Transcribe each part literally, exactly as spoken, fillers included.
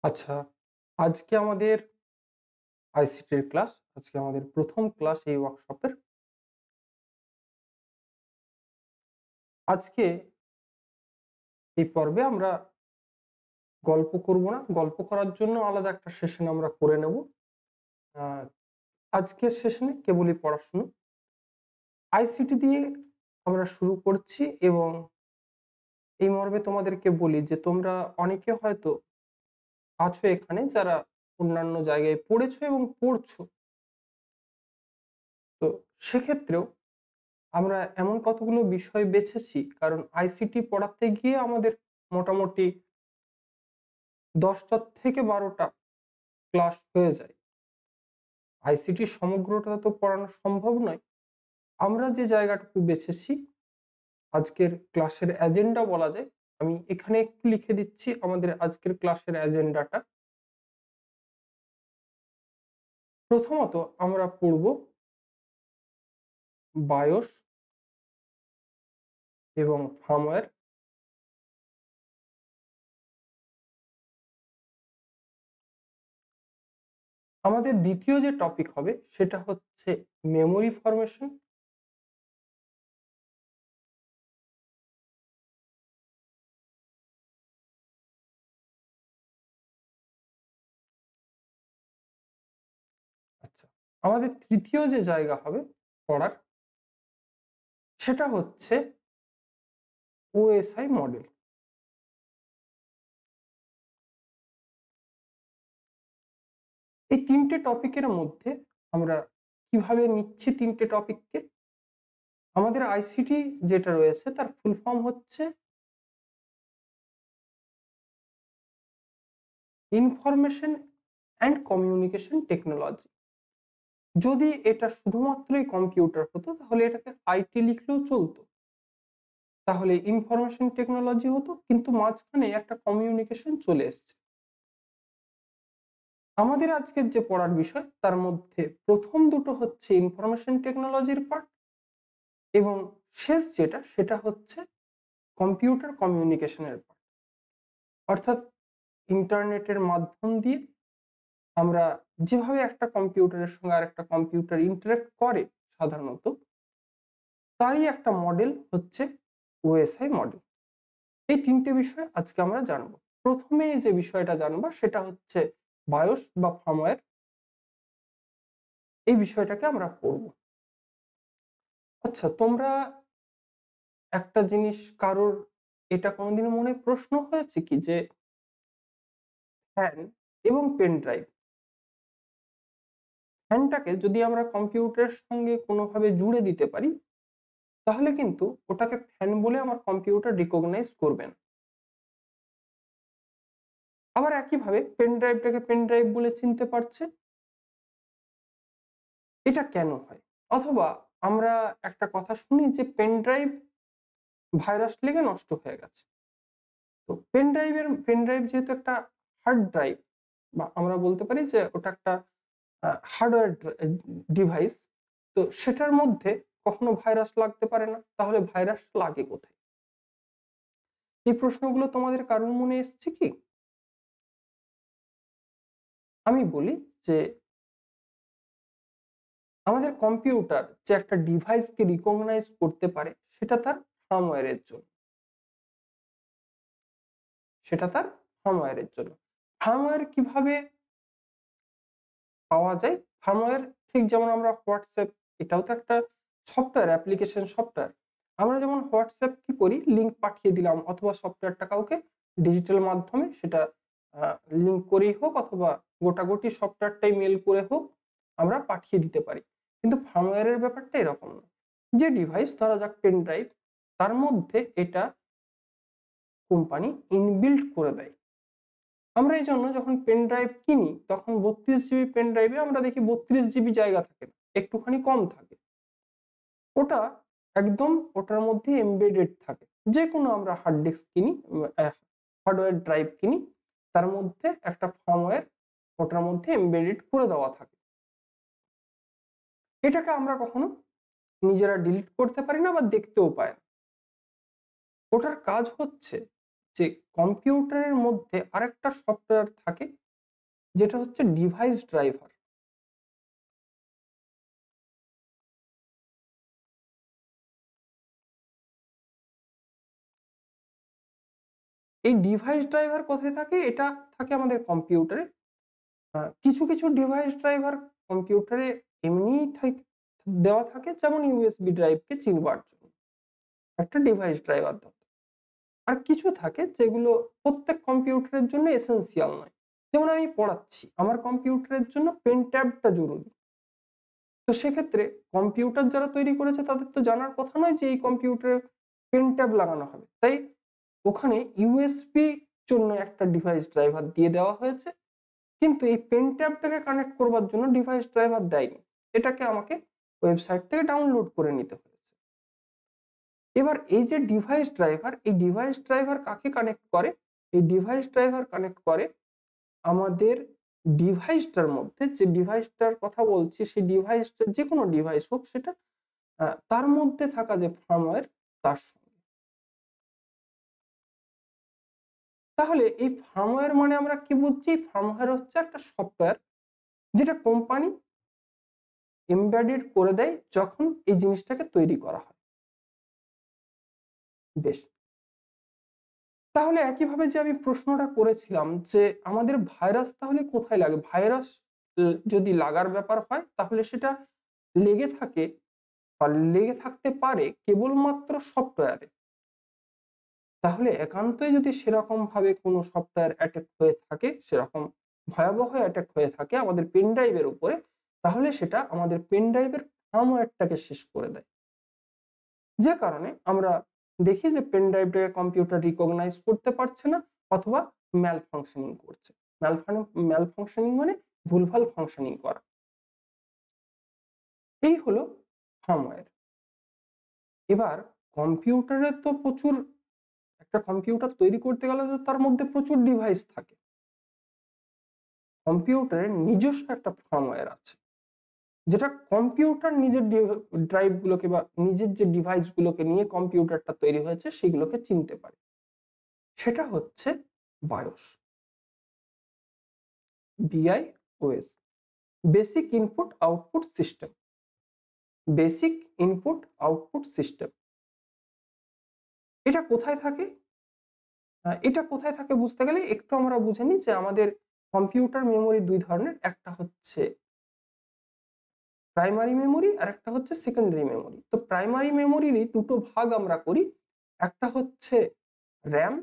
আচ্ছা, আজকে আমাদের আইসিটির ক্লাস। আজকে আমাদের প্রথম ক্লাস এই ওয়ার্কশপের। আজকে এই পর্বে আমরা গল্প করব না। গল্প করার জন্য আলাদা একটা সেশন আমরা করে নেব। আ আজকের সেশনে কেবলই পড়াশুনো। আইসিটি দিয়ে আমরা শুরু করছি এবং এই মর্মে তোমাদেরকে বলি যে তোমরা অনেকে হয়তো আছো এখানে যারা অন্যান্য জায়গায় পড়েছো এবং পড়ছো। তো সেক্ষেত্রেও আমরা এমন কতগুলো বিষয় বেছেছি কারণ আইসিটি পড়াতে গিয়ে আমাদের মোটামুটি দশটা থেকে বারোটা ক্লাস হয়ে যায়। আইসিটি সমগ্রটা তো পড়ানো সম্ভব নয়। আমরা যে জায়গাটুকু বেছেছি আজকের ক্লাসের এজেন্ডা বলা যায়। আমি এখানে একটু লিখে দিচ্ছি আমাদের আজকের ক্লাসের এজেন্ডাটা। প্রথমত আমরা পড়ব বায়োস এবং ফার্মওয়্যার। আমাদের দ্বিতীয় যে টপিক হবে সেটা হচ্ছে মেমোরি ফরমেশন। আচ্ছা, আমাদের তৃতীয় যে জায়গা হবে পড়ার সেটা হচ্ছে ওএসআই মডেল। এই তিনটে টপিকের মধ্যে আমরা কিভাবে নিচ্ছি তিনটে টপিককে, আমাদের আইসিটি যেটা রয়েছে তার ফুল ফর্ম হচ্ছে ইনফরমেশন অ্যান্ড কমিউনিকেশন টেকনোলজি। যদি এটা শুধুমাত্রই কম্পিউটার হতো তাহলে এটাকে আইটি লিখলেও চলতো, তাহলে ইনফরমেশন টেকনোলজি হতো, কিন্তু মাঝখানে একটা কমিউনিকেশন চলে এসছে। আমাদের আজকের যে পড়ার বিষয় তার মধ্যে প্রথম দুটো হচ্ছে ইনফরমেশন টেকনোলজির পার্ট এবং শেষ যেটা সেটা হচ্ছে কম্পিউটার কমিউনিকেশনের পার্ট। অর্থাৎ ইন্টারনেটের মাধ্যম দিয়ে আমরা যেভাবে একটা কম্পিউটারের সঙ্গে আরেকটা কম্পিউটার ইন্টারেক্ট করে সাধারণত, তারই একটা মডেল হচ্ছে ওএসআই মডেল। এই তিনটে বিষয় আজকে আমরা জানবো। প্রথমে যে বিষয়টা জানবো সেটা হচ্ছে বায়োস বা ফার্মওয়্যার। এই বিষয়টাকে আমরা পড়ব। আচ্ছা, তোমরা একটা জিনিস কারোর এটা কোনোদিন মনে প্রশ্ন হয়েছে কি যে ফ্যান এবং পেন ড্রাইভ, ফ্যানটাকে যদি আমরা কম্পিউটারের সঙ্গে কোনোভাবে জুড়ে দিতে পারি তাহলে কিন্তু ওটাকে ফ্যান বলে আমার কম্পিউটার রিকগনাইজ করবে না। আবার একইভাবে পেন ড্রাইভটাকে পেন ড্রাইভ বলে চিনতে পারছে। এটা কেন হয়? অথবা আমরা একটা কথা শুনি যে পেন ড্রাইভ ভাইরাস লেগে নষ্ট হয়ে গেছে। তো পেন ড্রাইভের পেন ড্রাইভ যেহেতু একটা হার্ড ড্রাইভ, বা আমরা বলতে পারি যে ওটা একটা আ হার্ডওয়্যার ডিভাইস। তো সেটার মধ্যে কখনো ভাইরাস লাগতে পারে না। তাহলে ভাইরাস লাগে কোথায়? এই প্রশ্নগুলো তোমাদের কারোর মনে এসছে কি? আমি বলি যে আমাদের কম্পিউটার যে একটা ডিভাইসকে রিকগনাইজ করতে পারে সেটা তার ফার্মওয়্যার এর জন্য। সেটা তার ফার্মওয়্যার এর জন্য। ফার্মওয়্যার কিভাবে পাওয়া যায়? ফার্মওয়্যার ঠিক যেমন আমরা WhatsApp, এটাও তো একটা সফটওয়্যার, অ্যাপ্লিকেশন সফটওয়্যার। আমরা যেমন WhatsApp কি করি? লিংক পাঠিয়ে দিলাম অথবা সফটওয়্যারটা কাউকে ডিজিটাল মাধ্যমে সেটা আ লিংক করেই হোক অথবা গোটাগুটি সফটওয়্যারটাই মেইল করে হোক আমরা পাঠিয়ে দিতে পারি। কিন্তু ফার্মওয়্যার এর ব্যাপারটা এরকম না। যে ডিভাইস ধরা যাক পেন ড্রাইভ, তার মধ্যে এটা কোম্পানি ইনবিল্ট করে দেয়। আমরা এইজন্য যখন পেন ড্রাইভ কিনি তখন বত্রিশ জিবি পেন ড্রাইভে আমরা দেখি বত্রিশ জিবি জায়গা থাকে না, একটুখানি কম থাকে। ওটা একদম ওটার মধ্যে এমবেডেড থাকে। যেকোনো আমরা হার্ড ডিস্ক কিনি, আ হার্ডওয়্যার ড্রাইভ কিনি, তার মধ্যে একটা ফার্মওয়্যার ওটার মধ্যে এমবেডেড করে দেওয়া থাকে। এটাকে আমরা কখনো নিজেরা ডিলিট করতে পারি না বা দেখতেও পাই না। ওটার কাজ হচ্ছে যে কম্পিউটারের মধ্যে আরেকটা সফটওয়্যার থাকে যেটা হচ্ছে ডিভাইস ড্রাইভার। এই ডিভাইস ড্রাইভার কোথায় থাকে? এটা থাকে আমাদের কম্পিউটারে। আ কিছু, কিছু ডিভাইস ড্রাইভার কম্পিউটারে এমনিই থাক দেওয়া থাকে, যেমন ইউএসবি ড্রাইভকে চিনবার জন্য একটা ডিভাইস ড্রাইভার দেওয়া। আর কিছু থাকে যেগুলো প্রত্যেক কম্পিউটারের জন্য এসেনশিয়াল নয়। যেমন আমি পড়াচ্ছি, আমার কম্পিউটারের জন্য পেন ট্যাবটা জরুরি। তো সেক্ষেত্রে কম্পিউটার যারা তৈরি করেছে তাদের তো জানার কথা নয় যে এই কম্পিউটারে পেন ট্যাব লাগানো হবে। তাই ওখানে ইউএসবি জন্য একটা ডিভাইস ড্রাইভার দিয়ে দেওয়া হয়েছে। কিন্তু এই পেন ট্যাবটাকে কানেক্ট করবার জন্য ডিভাইস ড্রাইভার দেয়নি। এটাকে আমাকে ওয়েবসাইট থেকে ডাউনলোড করে নিতে হয়েছে। এবার এই যে ডিভাইস ড্রাইভার, এই ডিভাইস ড্রাইভার কাকে কানেক্ট করে? এই ডিভাইস ড্রাইভার কানেক্ট করে আমাদের ডিভাইসটার মধ্যে, যে ডিভাইসটার কথা বলছি সেই ডিভাইসটা যে কোনো ডিভাইস হোক সেটা, আ তার মধ্যে থাকা যে ফার্মওয়্যার তার সঙ্গে। তাহলে এই ফার্মওয়্যার মানে আমরা কি বুঝছি? ফার্মওয়্যার হচ্ছে একটা সফটওয়্যার যেটা কোম্পানি এমবেডেড করে দেয় যখন এই জিনিসটাকে তৈরি করা হয়। বেশ। তাহলে একইভাবে যে আমি প্রশ্নটা করেছিলাম যে আমাদের ভাইরাস তাহলে কোথায় লাগে? ভাইরাস ল যদি লাগার ব্যাপার হয় তাহলে সেটা লেগে থাকে বা লেগে থাকতে পারে কেবলমাত্র সফটওয়্যারে। তাহলে একান্তই যদি সেরকম ভাবে কোনো সফটওয়্যার অ্যাটাক হয়ে থাকে, সেরকম ভয়াবহ অ্যাটাক হয়ে থাকে আমাদের পেন ড্রাইভের উপরে, তাহলে সেটা আমাদের পেন ড্রাইভের ফার্মওয়্যারটাকে শেষ করে দেয়। যে কারণে আমরা দেখি যে পেন ড্রাইভটাকে কম্পিউটার রিকগনাইজ করতে পারছে না অথবা ম্যাল ফাংশনিং করছে। ম্যাল ফান ম্যাল ফাংশনিং মানে ভুলভাল ফাংশনিং করা। এই হলো ফার্মওয়্যার। এবার কম্পিউটারে তো প্রচুর, একটা কম্পিউটার তৈরি করতে গেলে তো তার মধ্যে প্রচুর ডিভাইস থাকে। কম্পিউটারের নিজস্ব একটা ফার্মওয়্যার আছে, যেটা কম্পিউটার নিজের ডি ড্রাইভ গুলোকে বা নিজের যে ডিভাইস গুলোকে নিয়ে কম্পিউটারটা তৈরি হয়েছে সেগুলোকে চিনতে পারে। সেটা হচ্ছে BIOS, B I O S, basic input output system. Basic input output system. এটা কোথায় থাকে? আ এটা কোথায় থাকে বুঝতে গেলে একটু আমরা বুঝে নিই যে আমাদের কম্পিউটার মেমোরি দুই ধরনের। একটা হচ্ছে প্রাইমারি মেমোরি আর একটা হচ্ছে সেকেন্ডারি মেমোরি। তো প্রাইমারি মেমোরিরই দুটো ভাগ আমরা করি। একটা হচ্ছে র‍্যাম,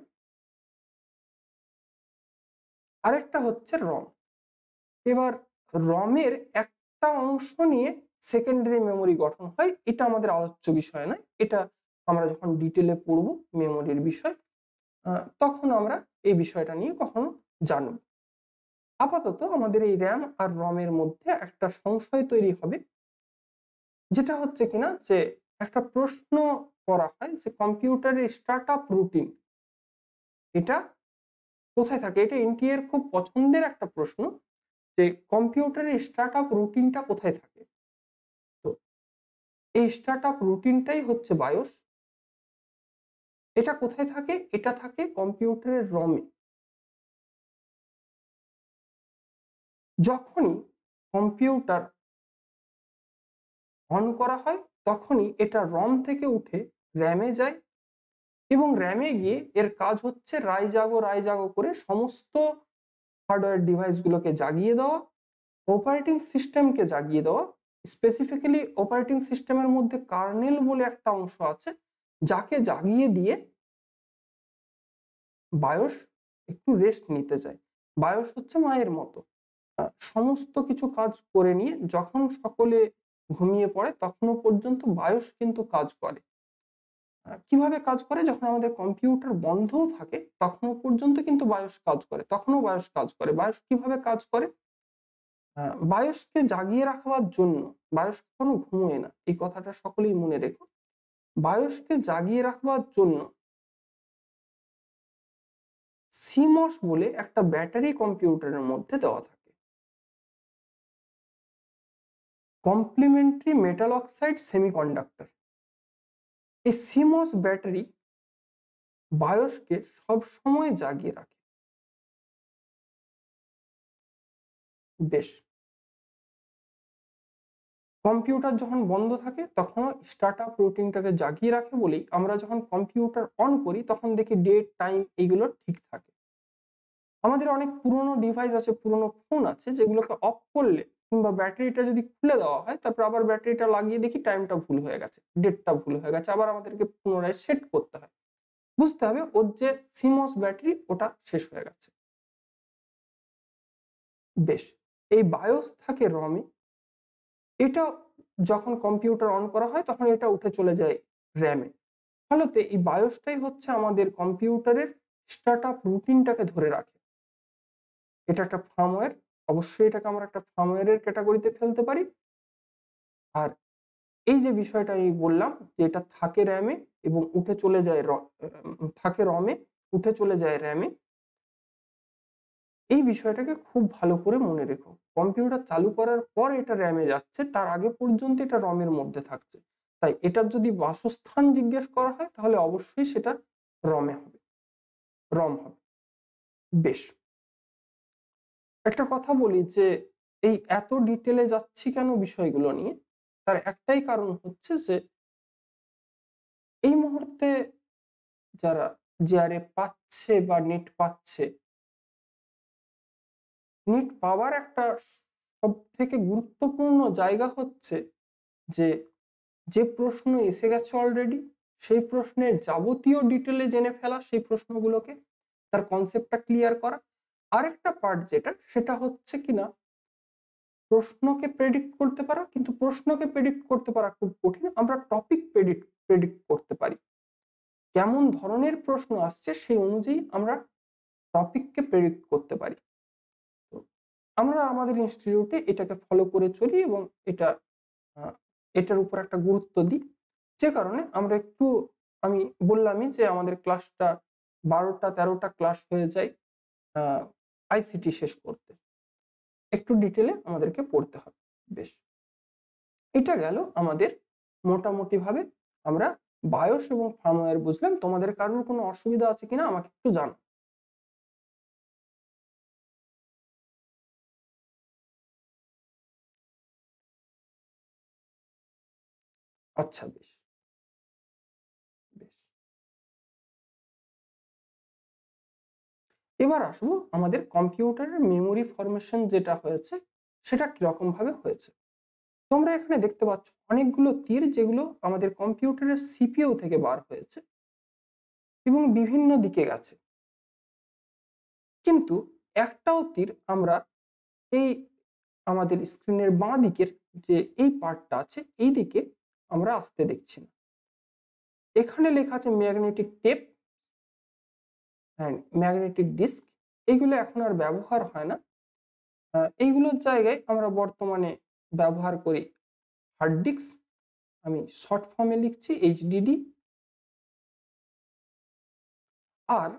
আরেকটা হচ্ছে রম। এবার রমের একটা অংশ নিয়ে সেকেন্ডারি মেমোরি গঠন হয়। এটা আমাদের আলোচ্য বিষয় নয়। এটা আমরা যখন ডিটেইলে পড়ব মেমোরির বিষয়, আ তখন আমরা এই বিষয়টা নিয়ে কখনো জানব। আপাতত আমাদের এই র‍্যাম আর রমের মধ্যে একটা সংশয় তৈরি হবে। যেটা হচ্ছে কিনা যে একটা প্রশ্ন করা হয় যে কম্পিউটারের স্টার্টআপ রুটিন এটা কোথায় থাকে? এটা এনটিএ এর খুব পছন্দের একটা প্রশ্ন যে কম্পিউটারের স্টার্টআপ রুটিনটা কোথায় থাকে? তো এই স্টার্টআপ রুটিনটাই হচ্ছে বায়োস। এটা কোথায় থাকে? এটা থাকে কম্পিউটারের রমে। যখনই কম্পিউটার অন করা হয় তখনই এটা রম থেকে উঠে র‍্যামে যায় এবং র‍্যামে গিয়ে এর কাজ হচ্ছে রাই জাগো রাই জাগো করে সমস্ত হার্ডওয়্যার ডিভাইস গুলোকে জাগিয়ে দেওয়া, অপারেটিং সিস্টেমকে জাগিয়ে দেওয়া। স্পেসিফিক্যালি অপারেটিং সিস্টেমের মধ্যে কার্নেল বলে একটা অংশ আছে যাকে জাগিয়ে দিয়ে বায়োস একটু রেস্ট নিতে চায়। বায়োস হচ্ছে মায়ের মতো। আ সমস্ত কিছু কাজ করে নিয়ে যখন সকলে ঘুমিয়ে পড়ে তখনও পর্যন্ত বায়োস কিন্তু কাজ করে। আ কিভাবে কাজ করে? যখন আমাদের কম্পিউটার বন্ধও থাকে তখনও পর্যন্ত কিন্তু বায়োস কাজ করে। তখনও বায়োস কাজ করে। বায়োস কিভাবে কাজ করে? আ বায়োসকে জাগিয়ে রাখবার জন্য, বায়োস কখনো ঘুমোয় না। এই কথাটা সকলেই মনে রেখো। বায়োসকে জাগিয়ে রাখবার জন্য সিমস বলে একটা ব্যাটারি কম্পিউটারের মধ্যে দেওয়া থাকে। Complementary metal oxide semiconductor. এই সিমস ব্যাটারি বায়োসকে সব সময় জাগিয়ে রাখে। বেশ, কম্পিউটার যখন বন্ধ থাকে তখনও স্টার্টআপ রুটিনটাকে জাগিয়ে রাখে বলেই আমরা যখন কম্পিউটার অন করি তখন দেখি ডেট, টাইম এগুলো ঠিক থাকে। আমাদের অনেক পুরনো ডিভাইস আছে, পুরনো ফোন আছে যেগুলোকে অফ করলে কিংবা ব্যাটারিটা যদি খুলে দেওয়া হয় তারপর আবার ব্যাটারিটা লাগিয়ে দেখি টাইমটা ভুল হয়ে গেছে, ডেটটা ভুল হয়ে গেছে, আবার আমাদেরকে পুনরায় সেট করতে হয়। বুঝতে হবে ওর যে সিমস ব্যাটারি ওটা শেষ হয়ে গেছে। বেশ, এই বায়োস থাকে রমে, এটা যখন কম্পিউটার অন করা হয় তখন এটা উঠে চলে যায় র্যামে। ফলতে এই বায়োসটাই হচ্ছে আমাদের কম্পিউটারের স্টার্টআপ রুটিনটাকে ধরে রাখে। এটা একটা ফার্মওয়্যার, অবশ্যই এটাকে আমরা একটা ফার্মওয়্যারের ক্যাটাগরিতে ফেলতে পারি। আর এই যে বিষয়টা আমি বললাম যে এটা থাকে র্যামে এবং উঠে চলে যায় র থাকে রমে, উঠে চলে যায় র্যামে। এই বিষয়টাকে খুব ভালো করে মনে রেখো। কম্পিউটার চালু করার পর এটা র্যামে যাচ্ছে, তার আগে পর্যন্ত এটা রমের মধ্যে থাকছে। তাই এটার যদি বাসস্থান জিজ্ঞেস করা হয় তাহলে অবশ্যই সেটা রমে হবে, রম হবে। বেশ, একটা কথা বলি যে এই এত ডিটেলে যাচ্ছি কেন বিষয়গুলো নিয়ে, তার একটাই কারণ হচ্ছে যে এই মুহূর্তে যারা জেআরএ পাচ্ছে বা নেট পাচ্ছে, নেট পাওয়ার একটা সব থেকে গুরুত্বপূর্ণ জায়গা হচ্ছে যে যে প্রশ্ন এসে গেছে অলরেডি সেই প্রশ্নের যাবতীয় ডিটেলে জেনে ফেলা, সেই প্রশ্নগুলোকে তার কনসেপ্টটা ক্লিয়ার করা। আরেকটা পার্ট যেটা সেটা হচ্ছে কিনা প্রশ্নকে প্রেডিক্ট করতে পারা, কিন্তু প্রশ্নকে প্রেডিক্ট করতে পারা খুব কঠিন। আমরা টপিক প্রেডিক্ট প্রেডিক্ট করতে পারি। কেমন ধরনের প্রশ্ন আসছে সেই অনুযায়ী আমরা টপিককে প্রেডিক্ট করতে পারি। তো আমরা আমাদের ইনস্টিটিউটে এটাকে ফলো করে চলি এবং এটা আহ, এটার উপর একটা গুরুত্ব দিই। যে কারণে আমরা একটু, আমি বললামই যে আমাদের ক্লাসটা বারোটা তেরোটা ক্লাস হয়ে যায় আহ আইসিটি শেষ করতে, একটু ডিটেলে আমাদেরকে পড়তে হবে। বেশ, এটা গেল আমাদের মোটামুটি ভাবে আমরা বায়োস এবং ফার্মওয়্যার বুঝলাম। তোমাদের কারোর কোনো অসুবিধা আছে কিনা আমাকে একটু জানো। আচ্ছা, বেশ বেশ এবার আসবো আমাদের কম্পিউটারের মেমোরি ফরমেশন যেটা হয়েছে সেটা কিরকম ভাবে হয়েছে। তোমরা এখানে দেখতে পাচ্ছ অনেকগুলো তীর যেগুলো আমাদের কম্পিউটারের সিপিইউ থেকে বার হয়েছে এবং বিভিন্ন দিকে গেছে, কিন্তু একটাও তীর আমরা এই আমাদের স্ক্রিনের বাঁ দিকের যে এই পার্টটা আছে এই দিকে আমরা আসতে দেখছি না। এখানে লেখা আছে magnetic tape and magnetic disk, এইগুলো এখন আর ব্যবহার হয় না। এইগুলোর জায়গায় আমরা বর্তমানে ব্যবহার করি হার্ড ডিস্ক, আমি শর্ট ফর্মে লিখছি এইচডিডি, আর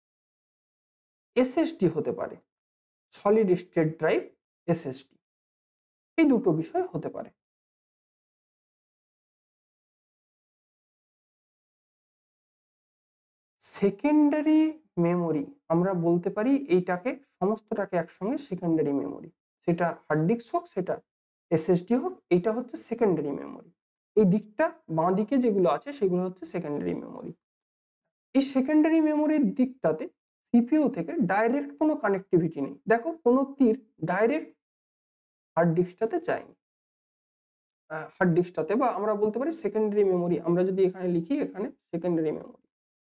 এসএসডি হতে পারে, সলিড স্টেট ড্রাইভ, এসএসডি, এই দুটো বিষয় হতে পারে। সেকেন্ডারি মেমোরি আমরা বলতে পারি এইটাকে, সমস্তটাকে একসঙ্গে সেকেন্ডারি মেমোরি, সেটা হার্ড ডিস্ক হোক সেটা এসএসডি হোক, এইটা হচ্ছে সেকেন্ডারি মেমোরি। এই দিকটা বাঁ দিকে যেগুলো আছে সেগুলো হচ্ছে সেকেন্ডারি মেমোরি। এই সেকেন্ডারি মেমোরির দিকটাতে সিপিইউ থেকে ডাইরেক্ট কোনো কানেক্টিভিটি নেই। দেখো কোনো তীর ডাইরেক্ট হার্ড ডিস্কটাতে যায়নি, হার্ড ডিস্কটাতে, বা আমরা বলতে পারি সেকেন্ডারি মেমোরি। আমরা যদি এখানে লিখি এখানে সেকেন্ডারি মেমোরি,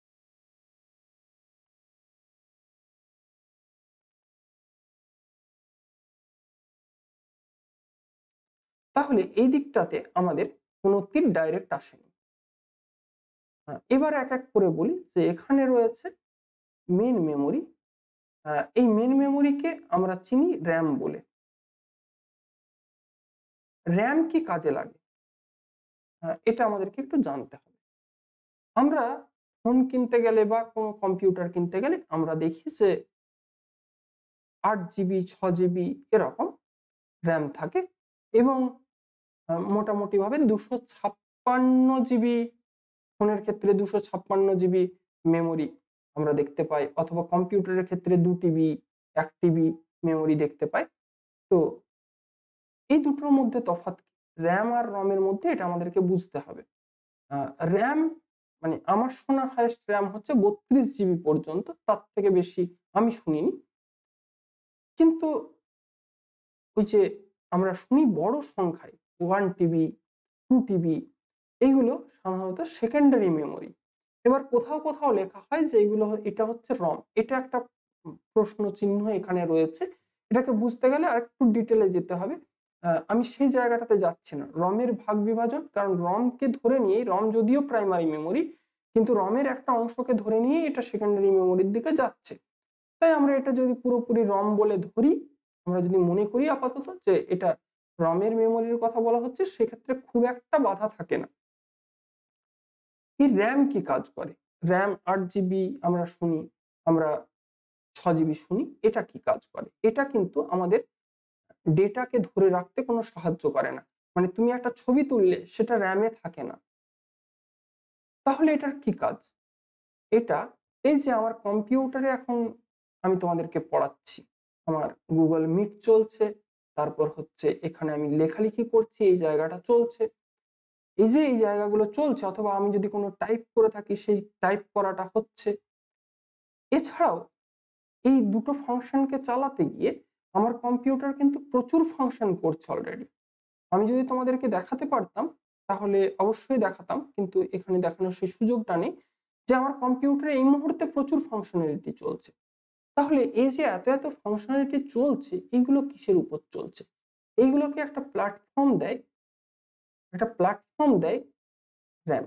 তাহলে এই দিকটাতে আমাদের কোনো তীর ডাইরেক্ট আসেনি। এবার এক এক করে বলি যে এখানে রয়েছে মেন মেমোরি, এই মেন মেমোরিকে আমরা চিনি র্যাম বলে। র্যাম কি কাজে লাগে এটা আমাদেরকে একটু জানতে হবে। আমরা ফোন কিনতে গেলে বা কোনো কম্পিউটার কিনতে গেলে আমরা দেখি যে আট জিবি, ছ জিবি এরকম র্যাম থাকে এবং মোটামুটি ভাবে দুশো ছাপ্পান্ন জিবি, ফোনের ক্ষেত্রে দুশো ছাপ্পান্ন জিবি মেমোরি আমরা দেখতে পাই, অথবা কম্পিউটারের ক্ষেত্রে দু টিবি এক টিবি মেমোরি দেখতে পাই। তো এই দুটোর মধ্যে তফাৎ র্যাম আর রমের মধ্যে এটা আমাদেরকে বুঝতে হবে। র্যাম মানে আমার শোনা হাইয়েস্ট র্যাম হচ্ছে বত্রিশ জিবি পর্যন্ত, তার থেকে বেশি আমি শুনিনি। কিন্তু ওই যে আমরা শুনি বড় সংখ্যায় ওয়ান টিবি টু টিবি এইগুলো সাধারণত সেকেন্ডারি মেমোরি। এবার কোথাও কোথাও লেখা হয় যে এইগুলো এটা হচ্ছে রম। এটা একটা প্রশ্ন চিহ্ন এখানে রয়েছে। এটাকে বুঝতে গেলে আরেকটু ডিটেলে যেতে হবে। আমি সেই জায়গাটাতে যাচ্ছি না। রমের ভাগ বিভাজন, কারণ রমকে ধরে নিয়েই, রম যদিও প্রাইমারি মেমোরি কিন্তু রমের একটা অংশকে ধরে নিয়েই এটা সেকেন্ডারি মেমোরির দিকে যাচ্ছে। তাই আমরা এটা যদি পুরোপুরি রম বলে ধরি, আমরা যদি মনে করি আপাতত যে এটা রমের মেমোরির কথা বলা হচ্ছে, সেক্ষেত্রে খুব একটা বাধা থাকে না। এই র্যাম কি কাজ করে? র্যাম আট জিবি আমরা শুনি, আমরা ছ জিবি শুনি। এটা কি কাজ করে? এটা কিন্তু আমাদের ডেটাকে ধরে রাখতে কোনো সাহায্য করে না। মানে তুমি একটা ছবি তুললে সেটা র্যামে থাকে না। তাহলে এটার কি কাজ? এটা এই যে আমার কম্পিউটারে এখন আমি তোমাদেরকে পড়াচ্ছি, আমার গুগল মিট চলছে, তারপর হচ্ছে এখানে আমি লেখালেখি করছি, এই জায়গাটা চলছে। এই যে এই জায়গাগুলো চলছে, অথবা আমি যদি কোনো টাইপ করে থাকি সেই টাইপ করাটা হচ্ছে। এছাড়াও এই দুটো ফাংশনকে চালাতে গিয়ে আমার কম্পিউটার কিন্তু প্রচুর ফাংশন করছে অলরেডি। আমি যদি তোমাদেরকে দেখাতে পারতাম তাহলে অবশ্যই দেখাতাম, কিন্তু এখানে দেখানোর সেই সুযোগটা নেই যে আমার কম্পিউটারে এই মুহূর্তে প্রচুর ফাংশনালিটি চলছে। তাহলে এই যে এত এত ফাংশনালিটি চলছে, এইগুলো কিসের উপর চলছে? এইগুলোকে একটা প্ল্যাটফর্ম দেয়, একটা প্ল্যাটফর্ম দেয় র্যাম।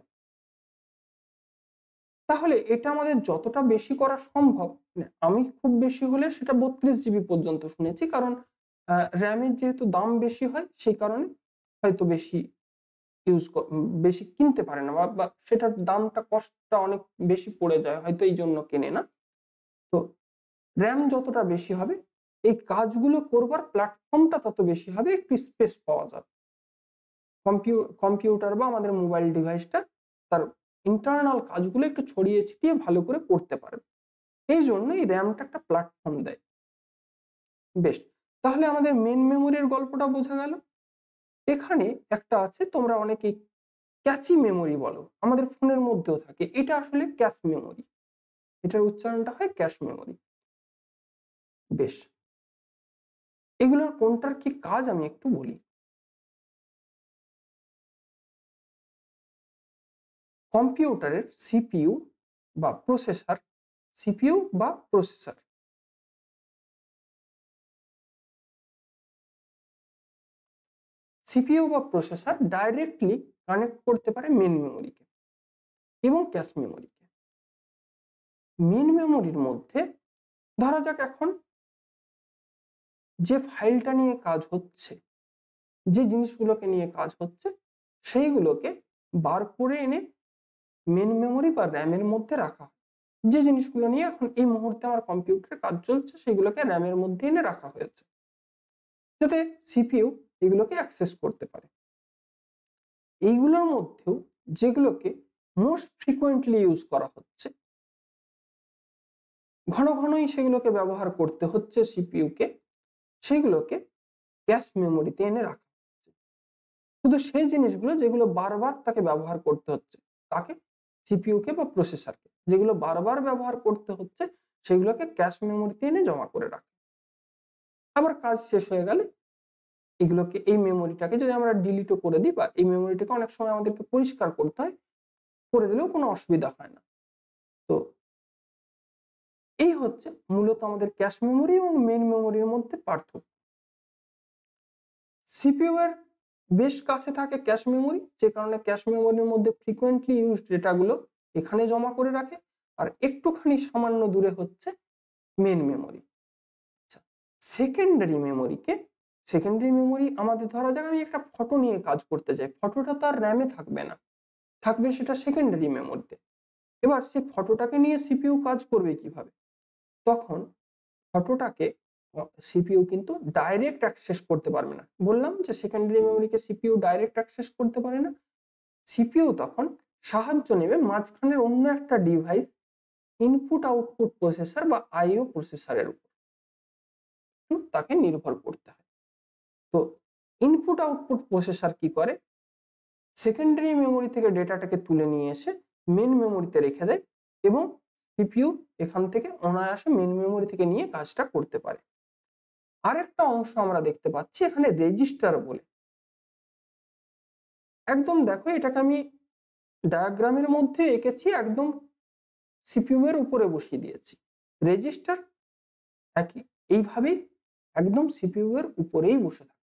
তাহলে এটা আমাদের যতটা বেশি করা সম্ভব, আমি খুব বেশি হলে সেটা বত্রিশ জিবি পর্যন্ত শুনেছি, কারণ র্যামের যেহেতু দাম বেশি হয় সেই কারণে হয়তো বেশি ইউজ বেশি কিনতে পারে না, বা সেটার দামটা কষ্টটা অনেক বেশি পড়ে যায়, হয়তো এই জন্য কেনে না। তো র্যাম যতটা বেশি হবে এই কাজগুলো করবার প্ল্যাটফর্মটা তত বেশি হবে, একটু স্পেস পাওয়া যাবে। কম্পিউ কম্পিউটার বা আমাদের মোবাইল ডিভাইসটা তার ইন্টারনাল কাজগুলো একটু ছড়িয়ে ছিটিয়ে ভালো করে করতে পারবে। এই জন্য এই র্যামটা একটা প্ল্যাটফর্ম দেয়। বেশ, তাহলে আমাদের মেন মেমোরির গল্পটা বোঝা গেল। এখানে একটা আছে, তোমরা অনেকেই ক্যাচি মেমোরি বলো, আমাদের ফোনের মধ্যেও থাকে। এটা আসলে ক্যাশ মেমোরি, এটার উচ্চারণটা হয় ক্যাশ মেমোরি। বেশ, এগুলোর কোনটার কি কাজ আমি একটু বলি। কম্পিউটারের সিপিইউ বা প্রসেসর, সিপিইউ বা প্রসেসর, সিপিইউ বা প্রসেসর ডাইরেক্টলি কানেক্ট করতে পারে মেন মেমোরিকে এবং ক্যাশ মেমোরিকে। মেন মেমোরির মধ্যে ধরা যাক এখন যে ফাইলটা নিয়ে কাজ হচ্ছে, যে জিনিসগুলোকে নিয়ে কাজ হচ্ছে, সেইগুলোকে বার করে এনে মেন মেমোরি বা র্যামের মধ্যে রাখা হয়। যে জিনিসগুলো নিয়ে এখন এই মুহূর্তে আমার কম্পিউটারে কাজ চলছে সেগুলোকে র্যামের মধ্যে এনে রাখা হয়েছে, যাতে সিপিইউ এগুলোকে অ্যাক্সেস করতে পারে। এইগুলোর মধ্যেও যেগুলোকে মোস্ট ফ্রিকোয়েন্টলি ইউজ করা হচ্ছে, ঘন ঘনই সেগুলোকে ব্যবহার করতে হচ্ছে সিপিইউকে, সেগুলোকে ক্যাশ মেমোরিতে এনে রাখা হচ্ছে। শুধু সেই জিনিসগুলো যেগুলো বারবার তাকে ব্যবহার করতে হচ্ছে, তাকে সিপিইউকে বা প্রসেসরকে যেগুলো বারবার ব্যবহার করতে হচ্ছে সেগুলোকে ক্যাশ মেমোরিতে এনে জমা করে রাখে। আবার কাজ শেষ হয়ে গেলে এগুলোকে, এই মেমোরিটাকে যদি আমরা ডিলিটও করে দিই, বা এই মেমোরিটাকে অনেক সময় আমাদেরকে পরিষ্কার করতে হয়, করে দিলেও কোনো অসুবিধা হয় না। তো এই হচ্ছে মূলত আমাদের ক্যাশ মেমোরি এবং মেইন মেমোরির মধ্যে পার্থক্য। সিপিইউ এর বেশ কাছে থাকে ক্যাশ মেমোরি, যে কারণে ক্যাশ মেমোরির মধ্যে ফ্রিকোয়েন্টলি ইউজড ডেটাগুলো এখানে জমা করে রাখে, আর একটুখানি সামান্য দূরে হচ্ছে মেইন মেমোরি। আচ্ছা, সেকেন্ডারি মেমোরিকে, সেকেন্ডারি মেমোরি আমাদের ধরা যাক আমি একটা ফটো নিয়ে কাজ করতে চাই, ফটোটা তো আর র্যামে থাকবে না, থাকবে সেটা সেকেন্ডারি মেমোরিতে। এবার সেই ফটোটাকে নিয়ে সিপিইউ কাজ করবে কিভাবে? তখন ফটোটাকে সিপিইউ কিন্তু ডাইরেক্ট অ্যাক্সেস করতে পারবে না। বললাম যে সেকেন্ডারি মেমোরিকে সিপিইউ ডাইরেক্ট অ্যাক্সেস করতে পারে না। সিপিইউ তখন সাহায্য নেবে মাঝখানের অন্য একটা ডিভাইস, ইনপুট আউটপুট প্রসেসর বা আইও প্রসেসরের উপর তাকে নির্ভর করতে হয়। তো ইনপুট আউটপুট প্রসেসর কি করে, সেকেন্ডারি মেমোরি থেকে ডেটাটাকে তুলে নিয়ে এসে মেন মেমোরিতে রেখে দেয় এবং সিপিইউ এখান থেকে অনায়াসে মেন মেমোরি থেকে নিয়ে কাজটা করতে পারে। আরেকটা অংশ আমরা দেখতে পাচ্ছি এখানে রেজিস্টার বলে, একদম দেখো এটাকে আমি ডায়াগ্রামের মধ্যে এঁকেছি, একদম সিপিইউ এর উপরে বসিয়ে দিয়েছি। রেজিস্টার একই এইভাবেই একদম সিপিইউ এর উপরেই বসে থাকে,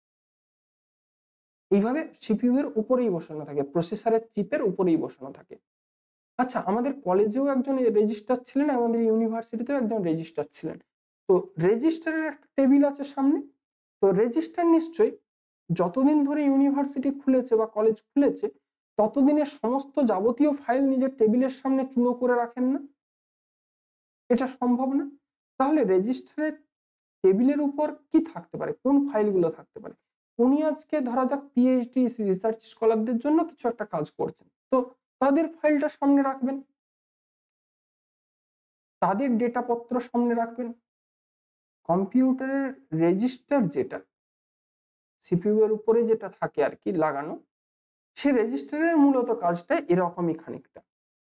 এইভাবে সিপিইউ এর উপরেই বসানো থাকে, প্রসেসরের চিপের উপরেই বসানো থাকে। আচ্ছা, আমাদের কলেজেও একজন রেজিস্টার ছিলেন, আমাদের ইউনিভার্সিটিতেও একজন রেজিস্টার ছিলেন। তো রেজিস্টারের একটা টেবিল আছে সামনে, তো রেজিস্টার নিশ্চয়ই যতদিন ধরে ইউনিভার্সিটি খুলেছে বা কলেজ খুলেছে ততদিনের সমস্ত যাবতীয় ফাইল নিজের টেবিলের সামনে চুড়ো করে রাখেন না, এটা সম্ভব না। তাহলে রেজিস্টারের টেবিলের উপর কি থাকতে পারে, কোন ফাইলগুলো থাকতে পারে? উনি আজকে ধরা যাক পিএইচডি রিসার্চ স্কলারদের জন্য কিছু একটা কাজ করছেন, তো তাদের ফাইলটা সামনে রাখবেন, তাদের ডেটাপত্র সামনে রাখবেন। কম্পিউটারের রেজিস্টার যেটা সিপিইউ এর উপরে যেটা থাকে আর কি লাগানো, সে রেজিস্টারের মূলত কাজটা এরকমই খানিকটা।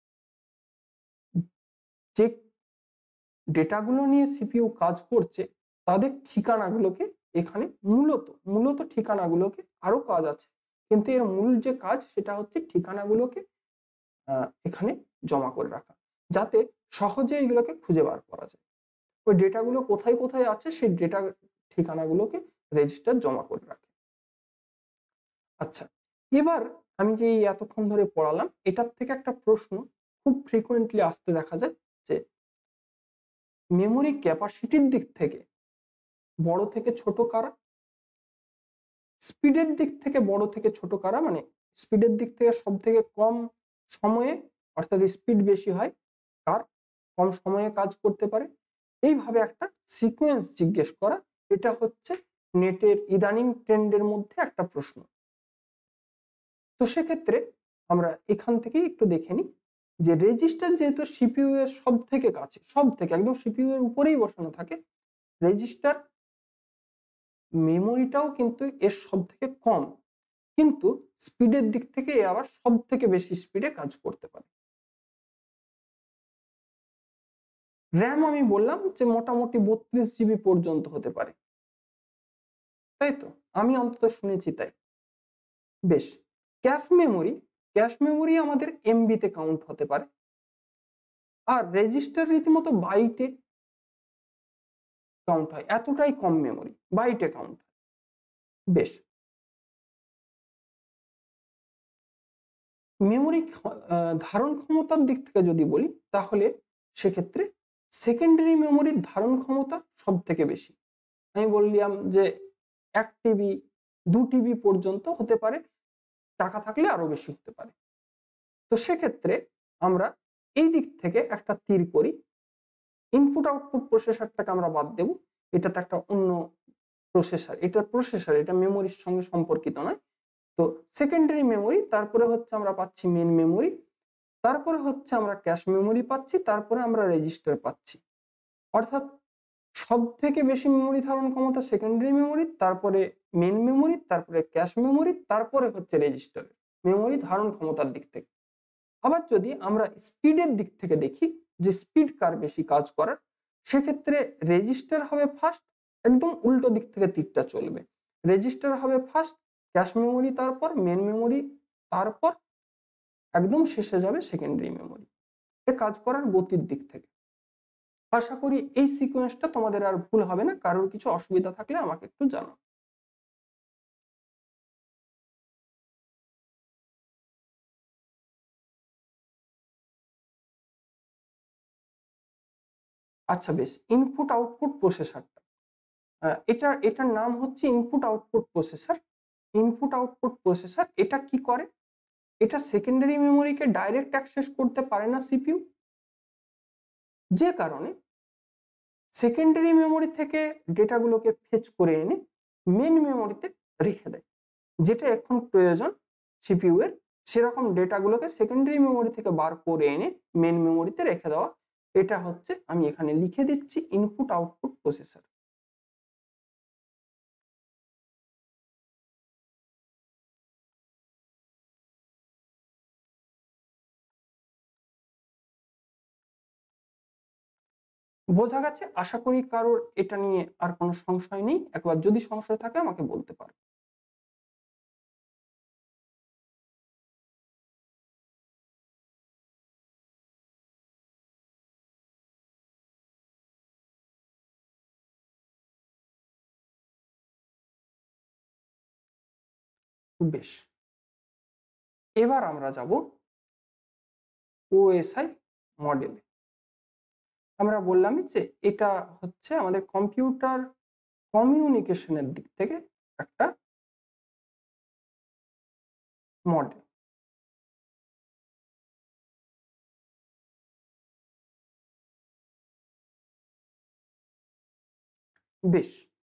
যে ডেটাগুলো নিয়ে সিপিইউ কাজ করছে তাদের ঠিকানাগুলোকে এখানে মূলত মূলত ঠিকানাগুলোকে, আরো কাজ আছে কিন্তু এর মূল যে কাজ সেটা হচ্ছে ঠিকানাগুলোকে এখানে জমা করে রাখা, যাতে সহজে এগুলোকে খুঁজে বার করা যায়। ওই ডেটাগুলো কোথায় কোথায় আছে সেই ডেটা ঠিকানাগুলোকে রেজিস্টার জমা করে রাখে। আচ্ছা, এবার আমি যে এতক্ষণ ধরে পড়ালাম এটার থেকে একটা প্রশ্ন খুব ফ্রিকোয়েন্টলি আসতে দেখা যায় যে মেমোরি ক্যাপাসিটির দিক থেকে বড় থেকে ছোট কারা, স্পিডের দিক থেকে বড় থেকে ছোট কারা, মানে স্পিডের দিক থেকে সব থেকে কম সময়ে অর্থাৎ স্পিড বেশি হয় কার, কম সময়ে কাজ করতে পারে, এইভাবে একটা সিকোয়েন্স জিজ্ঞেস করা, এটা হচ্ছে নেটের ইদানিং ট্রেন্ডের মধ্যে একটা প্রশ্ন। তো সেক্ষেত্রে আমরা এখান থেকেই একটু দেখে নিই যে রেজিস্টার যেহেতু সিপিইউ এর সব থেকে কাছে, সব থেকে একদম সিপিইউ এর উপরেই বসানো থাকে, রেজিস্টার মেমোরিটাও কিন্তু এর সব থেকে কম, কিন্তু স্পিডের দিক থেকে এ আবার সব থেকে বেশি স্পিডে কাজ করতে পারে। র্যাম আমি বললাম যে মোটামুটি বত্রিশ জিবি পর্যন্ত হতে পারে, তাই তো আমি অন্তত শুনেছি তাই। বেশ, ক্যাশ মেমোরি, ক্যাশ মেমোরি আমাদের এমবিতে কাউন্ট হতে পারে, আর রেজিস্টার রীতিমতো বাইটে কাউন্ট হয়, এতটাই কম মেমোরি বাইটে কাউন্ট হয়। বেশ, মেমোরি ধারণ ক্ষমতার দিক থেকে যদি বলি তাহলে সেক্ষেত্রে সেকেন্ডারি মেমোরির ধারণ ক্ষমতা সব থেকে বেশি। আমি বললাম যে এক টিবি দু টিবি পর্যন্ত হতে পারে, টাকা থাকলে আরো বেশি হতে পারে। তো সেক্ষেত্রে আমরা এই দিক থেকে একটা তীর করি, ইনপুট আউটপুট প্রসেসরটাকে আমরা বাদ দেব, এটা তো একটা অন্য প্রসেসর, এটা প্রসেসর, এটা মেমোরির সঙ্গে সম্পর্কিত নয়। তো সেকেন্ডারি মেমোরি, তারপরে হচ্ছে আমরা পাচ্ছি মেন মেমোরি, তারপরে হচ্ছে আমরা ক্যাশ মেমোরি পাচ্ছি, তারপরে আমরা রেজিস্টার পাচ্ছি। অর্থাৎ সব থেকে বেশি মেমোরি ধারণ ক্ষমতা সেকেন্ডারি মেমোরি, তারপরে মেন মেমোরি, তারপরে ক্যাশ মেমোরি, তারপরে হচ্ছে রেজিস্টার মেমোরি ধারণ ক্ষমতার দিক থেকে। আবার যদি আমরা স্পিডের দিক থেকে দেখি যে স্পিড কার বেশি কাজ করার, সেক্ষেত্রে রেজিস্টার হবে ফার্স্ট, একদম উল্টো দিক থেকে তীরটা চলবে, রেজিস্টার হবে ফার্স্ট, ক্যাশ মেমোরি তারপর, মেন মেমোরি তারপর, একদম শেষে যাবে সেকেন্ডারি মেমোরি, এ কাজ করার গতির দিক থেকে। আশা করি এই সিকোয়েন্সটা তোমাদের আর ভুল হবে না, কারোর কিছু অসুবিধা থাকলে আমাকে একটু জানাও। আচ্ছা বেশ, ইনপুট আউটপুট প্রসেসরটা, এটা এটার নাম হচ্ছে input output processor. Input output processor এটা কি করে, এটা সেকেন্ডারি মেমোরিকে ডাইরেক্ট অ্যাক্সেস করতে পারে না সিপিইউ, যে কারণে সেকেন্ডারি মেমোরি থেকে ডেটাগুলোকে ফেচ করে এনে মেন মেমোরিতে রেখে দেয়, যেটা এখন প্রয়োজন সিপিইউ এর, সেরকম ডেটাগুলোকে সেকেন্ডারি মেমোরি থেকে বার করে এনে মেন মেমোরিতে রেখে দেওয়া, এটা হচ্ছে আমি এখানে লিখে দিচ্ছি ইনপুট আউটপুট প্রসেসর। বোঝা গেছে? আশা করি কারোর এটা নিয়ে আর কোনো সংশয় নেই। একবার যদি সংশয় থাকে আমাকে বলতে পারো। বেশ, এবার আমরা যাব ওএসআই মডেলে। আমরা বললামই যে এটা হচ্ছে আমাদের কম্পিউটার কমিউনিকেশনের দিক থেকে একটা মডেল। বেশ,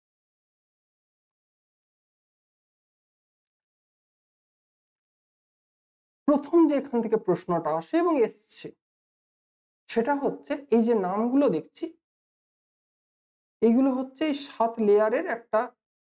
প্রথম যে এখান থেকে প্রশ্নটা আসে এবং এসছে সেটা হচ্ছে এই যে নামগুলো দেখছি, এইগুলো হচ্ছে এই সাত লেয়ারের একটা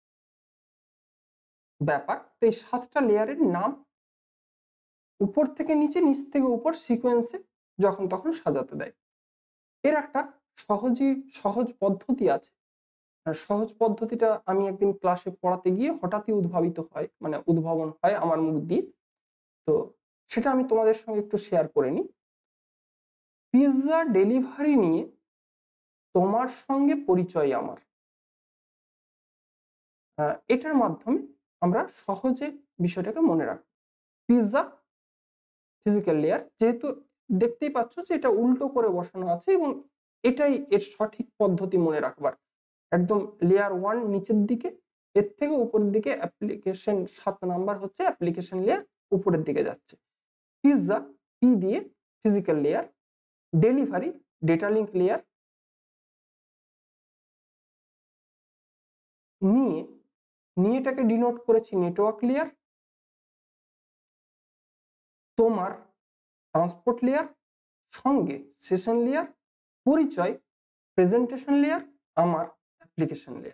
ব্যাপার। তো এই সাতটা লেয়ারের নাম উপর থেকে নিচে, নিচ থেকে উপর সিকোয়েন্সে যখন তখন সাজাতে দেয়। এর একটা সহজই সহজ পদ্ধতি আছে। সহজ পদ্ধতিটা আমি একদিন ক্লাসে পড়াতে গিয়ে হঠাৎই উদ্ভাবিত হয়, মানে উদ্ভাবন হয় আমার মুখ দিয়ে। তো সেটা আমি তোমাদের সঙ্গে একটু শেয়ার করে নিই। পিৎজা ডেলিভারি নিয়ে তোমার সঙ্গে পরিচয় আমার, এটার মাধ্যমে আমরা সহজে বিষয়টাকে মনে রাখব। পিৎজা ফিজিক্যাল লেয়ার, যেহেতু দেখতেই পাচ্ছ যে এটা উল্টো করে বসানো আছে এবং এটাই এর সঠিক পদ্ধতি মনে রাখবার। একদম লেয়ার ওয়ান নিচের দিকে, এর থেকে উপরের দিকে অ্যাপ্লিকেশন সাত নাম্বার হচ্ছে অ্যাপ্লিকেশন লেয়ার, উপরের দিকে যাচ্ছে। পিৎজা পি দিয়ে physical layer, delivery data link layer, নিয়ে নিয়েটাকে ডিনোট করেছি নেটওয়ার্ক লেয়ার, তোমার ট্রান্সপোর্ট লেয়ার, সঙ্গে সেশন লেয়ার, পরিচয় প্রেজেন্টেশন লেয়ার, আমার অ্যাপ্লিকেশন লেয়ার।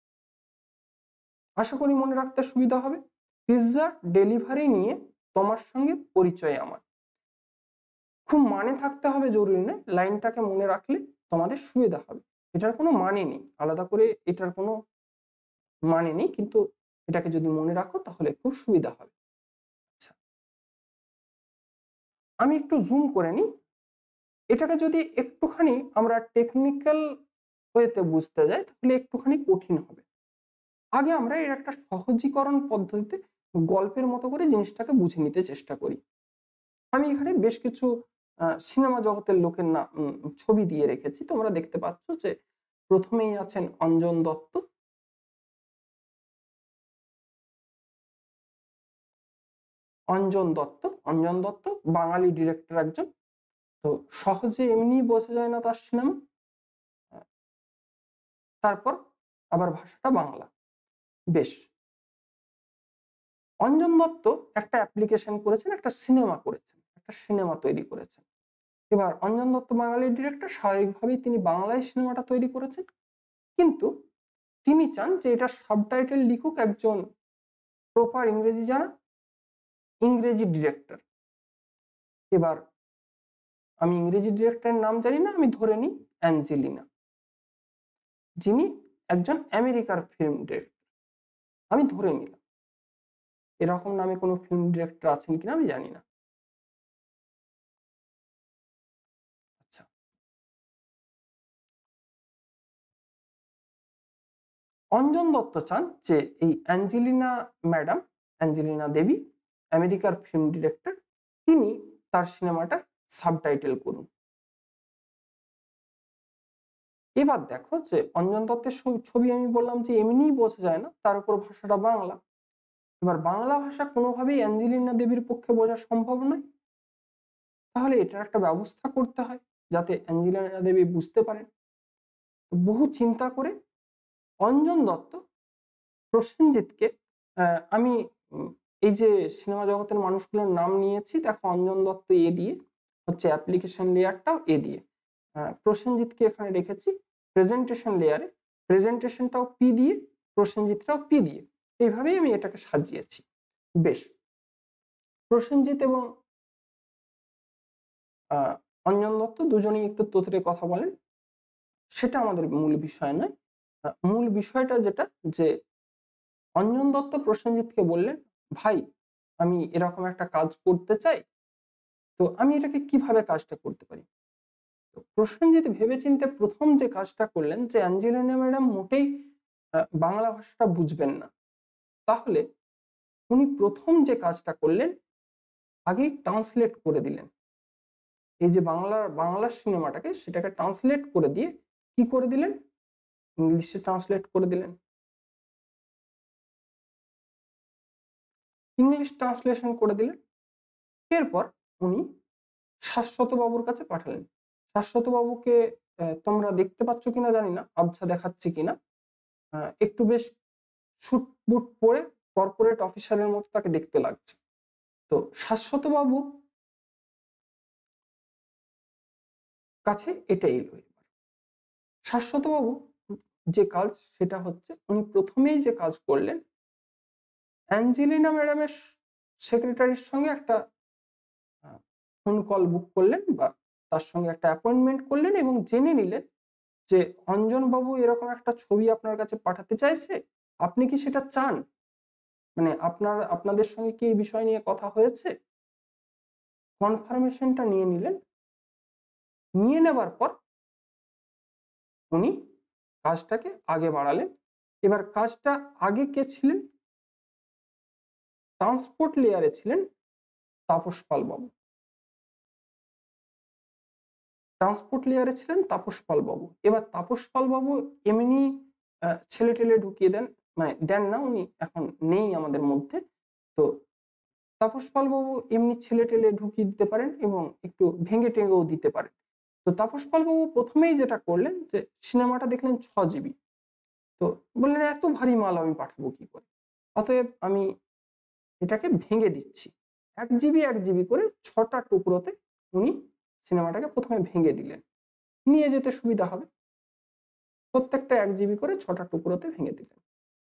আশা করি মনে রাখতে সুবিধা হবে। পিৎজা ডেলিভারি নিয়ে তোমার সঙ্গে পরিচয় আমার, খুব মানে থাকতে হবে জরুরি নয়, লাইনটাকে মনে রাখলে তোমাদের সুবিধা হবে। এটার কোনো মানে নেই, আলাদা করে এটার কোনো মানে নেই, কিন্তু এটাকে যদি মনে রাখো তাহলে খুব সুবিধা হবে। আচ্ছা, আমি একটু জুম করে নিই। এটাকে যদি একটুখানি আমরা টেকনিক্যাল ওয়েতে বুঝতে যাই তাহলে একটুখানি কঠিন হবে। আগে আমরা এর একটা সহজীকরণ পদ্ধতিতে গল্পের মতো করে জিনিসটাকে বুঝে নিতে চেষ্টা করি। আমি এখানে বেশ কিছু সিনেমা জগতের লোকের নাম ছবি দিয়ে রেখেছি। তোমরা দেখতে পাচ্ছ যে প্রথমেই আছেন অঞ্জন দত্ত, অঞ্জন দত্ত অঞ্জন দত্ত বাঙালি ডিরেক্টর একজন। তো সহজে এমনি বোঝা যায় না তার সিনেমা। তারপর আবার ভাষাটা বাংলা। বেশ, অঞ্জন দত্ত একটা অ্যাপ্লিকেশন করেছেন, একটা সিনেমা করেছেন, একটা সিনেমা তৈরি করেছেন। এবার অঞ্জন দত্ত বাঙালি ডিরেক্টর, স্বাভাবিকভাবেই তিনি বাংলায় সিনেমাটা তৈরি করেছেন, কিন্তু তিনি চান যে এটা সাবটাইটেল লিখুক একজন প্রপার ইংরেজি জানা ইংরেজি ডিরেক্টর। এবার আমি ইংরেজি ডিরেক্টরের নাম জানি না, আমি ধরে নিই অ্যাঞ্জেলিনা, যিনি একজন আমেরিকার ফিল্ম ডিরেক্টর। আমি ধরে নিলাম, এরকম নামে কোনো ফিল্ম ডিরেক্টর আছেন কিনা আমি জানি না। আচ্ছা, অঞ্জন দত্ত চান যে এই অ্যাঞ্জেলিনা ম্যাডাম, অ্যাঞ্জেলিনা দেবী, আমেরিকার ফিল্ম ডিরেক্টর, তিনি তার সিনেমাটার সাবটাইটেল করুন। এবার দেখো যে অঞ্জন দত্তের ছবি আমি বললাম যে এমনিই বোঝা যায় না, তার উপর ভাষাটা বাংলা। এবার বাংলা ভাষা কোনোভাবেই অ্যাঞ্জেলিনা দেবীর পক্ষে বোঝা সম্ভব নয়, তাহলে এটার একটা ব্যবস্থা করতে হয় যাতে অ্যাঞ্জেলিনা দেবী বুঝতে পারেন। বহু চিন্তা করে অঞ্জন দত্ত প্রসেনজিৎকে, আমি এই যে সিনেমা জগতের মানুষগুলোর নাম নিয়েছি দেখো, অঞ্জন দত্ত এ দিয়ে হচ্ছে অ্যাপ্লিকেশন লেয়ারটাও এ দিয়ে, প্রসেনজিৎকে এখানে রেখেছি প্রেজেন্টেশন লেয়ারে, প্রেজেন্টেশনটাও পি দিয়ে, প্রসেনজিৎটাও পি দিয়ে, এইভাবেই আমি এটাকে সাজিয়েছি। বেশ, প্রসেনজিৎ এবং অঞ্জন দত্ত দুজনেই একটু তোতরে কথা বলেন, সেটা আমাদের মূল বিষয় নয়। মূল বিষয়টা যেটা, যে অঞ্জন দত্ত প্রসেনজিৎকে বললেন, ভাই আমি এরকম একটা কাজ করতে চাই, তো আমি এটাকে কিভাবে কাজটা করতে পারি। তো প্রসেনজিৎ ভেবেচিন্তে প্রথম যে কাজটা করলেন, যে অ্যাঞ্জেলিনা ম্যাডাম মোটেই বাংলা ভাষাটা বুঝবেন না, তাহলে উনি প্রথম যে কাজটা করলেন, আগেই ট্রান্সলেট করে দিলেন। এই যে বাংলা বাংলা সিনেমাটাকে, সেটাকে ট্রান্সলেট করে দিয়ে কি করে দিলেন, ইংলিশে ট্রান্সলেট করে দিলেন। ইংলিশ ট্রান্সলেশন করে দিলেন। এরপর উনি শাশ্বত বাবুর কাছে পাঠালেন। শাশ্বত বাবুকে তোমরা দেখতে পাচ্ছ কিনা জানি না, আবছা দেখাচ্ছে কিনা, একটু বেশ স্যুট বুট পরে কর্পোরেট অফিসারের মতো তাকে দেখতে লাগছে। তো শাশ্বত বাবু কাছে এটা এলো। এবার শাশ্বত বাবু যে কাজ, সেটা হচ্ছে উনি প্রথমেই যে কাজ করলেন, অ্যাঞ্জেলিনা ম্যাডামের সেক্রেটারির সঙ্গে একটা ফোন কল বুক করলেন, বা তার সঙ্গে একটা অ্যাপয়েন্টমেন্ট করলেন, এবং জেনে নিলেন যে অঞ্জন বাবু এরকম একটা ছবি আপনার কাছে পাঠাতে চাইছে, আপনি কি সেটা চান, মানে আপনার আপনাদের সঙ্গে কি এই বিষয় নিয়ে কথা হয়েছে। কনফার্মেশনটা নিয়ে নিলেন। নিয়ে নেবার পর উনি কাজটাকে আগে বাড়ালেন। এবার কাজটা আগে কে ছিলেন, ট্রান্সপোর্ট লেয়ারে ছিলেন তাপস পাল বাবু। ট্রান্সপোর্ট লেয়ারে ছিলেন তাপস পাল বাবু। এবার তাপস পাল বাবু এমনি ছেলে টেলে ঢুকিয়ে দেন, মানে দেন না, উনি এখন নেই আমাদের মধ্যে। তো তাপস পাল বাবু এমনি ছেলে টেলে ঢুকিয়ে দিতে পারেন এবং একটু ভেঙে টেঙেও দিতে পারেন। তো তাপস পাল বাবু প্রথমেই যেটা করলেন, যে সিনেমাটা দেখলেন ছ জিবি, তো বললেন এত ভারী মাল আমি পাঠাবো কি করে, অতএব আমি এটাকে ভেঙে দিচ্ছি। এক জিবি এক জিবি করে ছটা টুকরোতে উনি সিনেমাটাকে প্রথমে ভেঙে দিলেন, নিয়ে যেতে সুবিধা হবে, প্রত্যেকটা এক জিবি করে ছটা টুকরোতে ভেঙে দিলেন।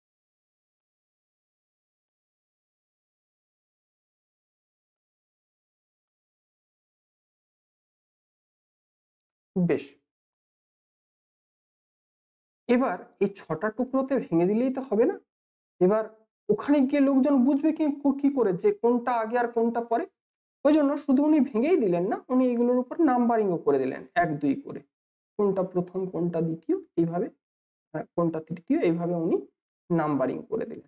বেশ, এবার এই ছটা টুকরোতে ভেঙে দিলেই তো হবে না, এবার ওখানে গিয়ে লোকজন বুঝবে কি কি করে যে কোনটা আগে আর কোনটা পরে। ওই জন্য শুধু উনি ভেঙেই দিলেন না, উনি এগুলোর উপর নাম্বারিংও করে দিলেন এক দুই করে, কোনটা প্রথম কোনটা দ্বিতীয় এইভাবে, কোনটা তৃতীয়, এইভাবে উনি নাম্বারিং করে দিলেন।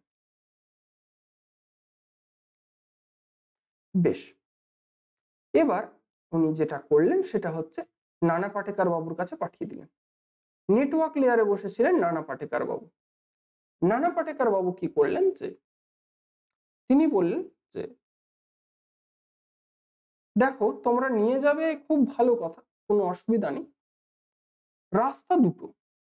বেশ, এবার উনি যেটা করলেন সেটা হচ্ছে নানা পাটেকার বাবুর কাছে পাঠিয়ে দিলেন। নেটওয়ার্ক লেয়ারে বসেছিলেন নানা পাটেকার বাবু। নানা পাটেকার বাবু কি করলেন, যে তিনি বললেন যে দেখো তোমরা নিয়ে যাবে খুব ভালো কথা, কোনো অসুবিধা নেই, রাস্তা দুটো।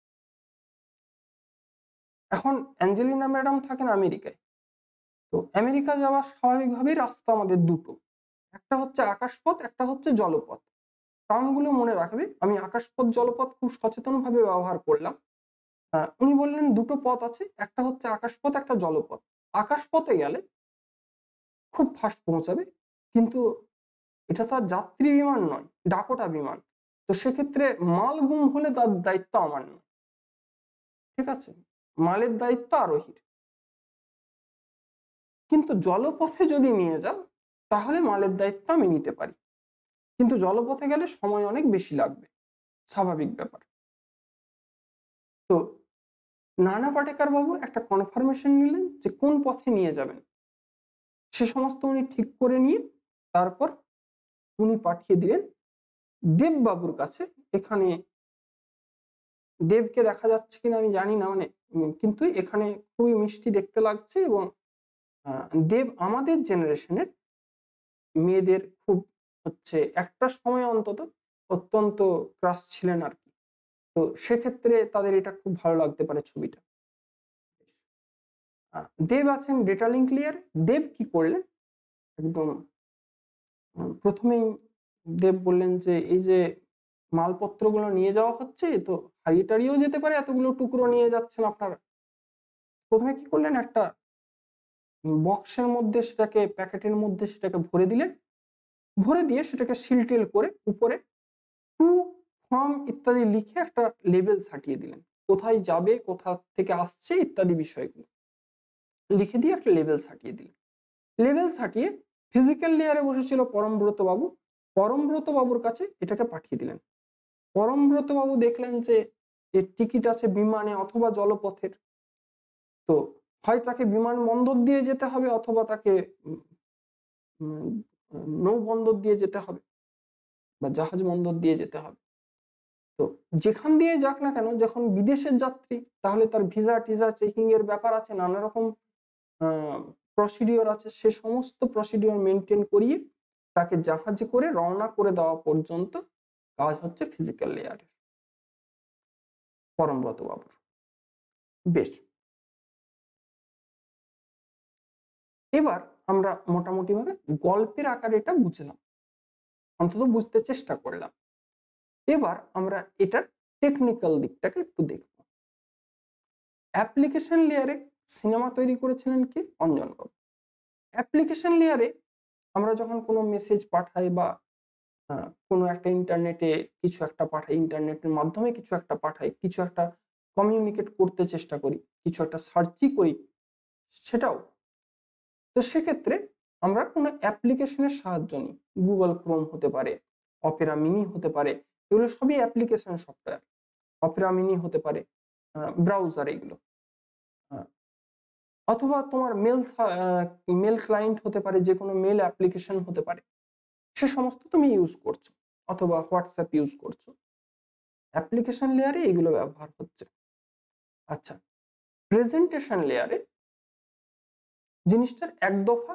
এখন অ্যাঞ্জেলিনা ম্যাডাম থাকেন আমেরিকায়, তো আমেরিকা যাওয়া স্বাভাবিকভাবেই রাস্তা আমাদের দুটো, একটা হচ্ছে আকাশপথ, একটা হচ্ছে জলপথ। টার্মগুলো মনে রাখবে, আমি আকাশপথ জলপথ খুব সচেতনভাবে ব্যবহার করলাম। উনি বললেন দুটো পথ আছে, একটা হচ্ছে আকাশপথ, একটা জলপথ। আকাশপথে গেলে খুব ফাস্ট পৌঁছাবে, কিন্তু এটা তো আর যাত্রী বিমান নয়, ডাকোটা বিমান, তো সেক্ষেত্রে মাল গুম হলে তার দায়িত্ব আমার নয়, ঠিক আছে, মালের দায়িত্ব আরোহীর। কিন্তু জলপথে যদি নিয়ে যাও তাহলে মালের দায়িত্ব আমি নিতে পারি, কিন্তু জলপথে গেলে সময় অনেক বেশি লাগবে, স্বাভাবিক ব্যাপার। তো নানা পাটেকার বাবু একটা কনফার্মেশন নিলেন যে কোন পথে নিয়ে যাবেন, সে সমস্ত উনি ঠিক করে নিয়ে তারপর উনি পাঠিয়ে দিলেন দেববাবুর কাছে। এখানে দেবকে দেখা যাচ্ছে কিনা আমি জানি না, মানে কিন্তু এখানে খুবই মিষ্টি দেখতে লাগছে, এবং দেব আমাদের জেনারেশনের মেয়েদের খুব হচ্ছে একটা সময় অন্তত অত্যন্ত ক্রাশ ছিলেন আর কি, তো সেক্ষেত্রে তাদের এটা খুব ভালো লাগতে পারে ছবিটা। দেব আছেন ডেটা লিঙ্ক লেয়ারে। দেব কি করলেন, একদম প্রথমেই দেব বললেন যে এই যে মালপত্রগুলো নিয়ে যাওয়া হচ্ছে, তো হারিয়ে টারিয়েও যেতে পারে, এতগুলো টুকরো নিয়ে যাচ্ছেন আপনারা। প্রথমে কি করলেন, একটা বক্সের মধ্যে সেটাকে, প্যাকেটের মধ্যে সেটাকে ভরে দিলেন, ভরে দিয়ে সেটাকে সিল টিল করে উপরে টু ফ্রম ইত্যাদি লিখে একটা লেবেল সাটিয়ে দিলেন, কোথায় যাবে, কোথা থেকে আসছে ইত্যাদি বিষয়গুলো লিখে দিয়ে একটা লেবেল সাটিয়ে দিলেন। লেবেল সাটিয়ে ফিজিক্যাল লেয়ারে বসেছিল পরমব্রত বাবু, পরমব্রত বাবুর কাছে এটাকে পাঠিয়ে দিলেন। পরমব্রত বাবু দেখলেন যে এর টিকিট আছে বিমানে অথবা জলপথের, তো হয় তাকে বিমান বন্দর দিয়ে যেতে হবে অথবা তাকে নৌ বন্দর দিয়ে যেতে হবে বা জাহাজ বন্দর দিয়ে যেতে হবে। তো যেখান দিয়ে যাক না কেন, যখন বিদেশের যাত্রী, তাহলে তার ভিসা টিসা চেকিং এর ব্যাপার আছে, নানা রকম প্রসিডিওর আছে, সে সমস্ত প্রসিডিওর মেনটেন করিয়ে তাকে জাহাজে করে রওনা করে দেওয়া পর্যন্ত কাজ হচ্ছে ফিজিক্যাল লেয়ারের, পরমব্রত বাবুর। বেশ, এবার আমরা মোটামুটি ভাবে গল্পের আকারে এটা বুঝলাম, অন্তত বুঝতে চেষ্টা করলাম। এবার আমরা এটার টেকনিক্যাল দিকটাকে একটু দেখব। অ্যাপ্লিকেশন লেয়ারে সিনেমা তৈরি করেছিলেন কি? অঞ্জন বাবু। অ্যাপ্লিকেশন লেয়ারে আমরা যখন কোনো মেসেজ পাঠাই বা কোনো একটা ইন্টারনেটে কিছু একটা পাঠাই, ইন্টারনেটের মাধ্যমে কিছু একটা পাঠাই, কিছু একটা কমিউনিকেট করতে চেষ্টা করি, কিছু একটা সার্চই করি, সেটাও তো সেক্ষেত্রে আমরা কোনো অ্যাপ্লিকেশনের সাহায্য নিই। গুগল ক্রোম হতে পারে, অপেরা মিনি হতে পারে, এগুলো সবই অ্যাপ্লিকেশন সফটওয়্যার। অপেরা মিনি হতে পারে, ব্রাউজার এগুলো, অথবা তোমার মেল মেল ক্লায়েন্ট হতে পারে, যে কোনো মেল অ্যাপ্লিকেশন হতে পারে, সে সমস্ত তুমি ইউজ করছো, অথবা হোয়াটসঅ্যাপ ইউজ করছো। অ্যাপ্লিকেশন লেয়ারে এগুলো ব্যবহার হচ্ছে। আচ্ছা, প্রেজেন্টেশন লেয়ারে জিনিসটার এক দফা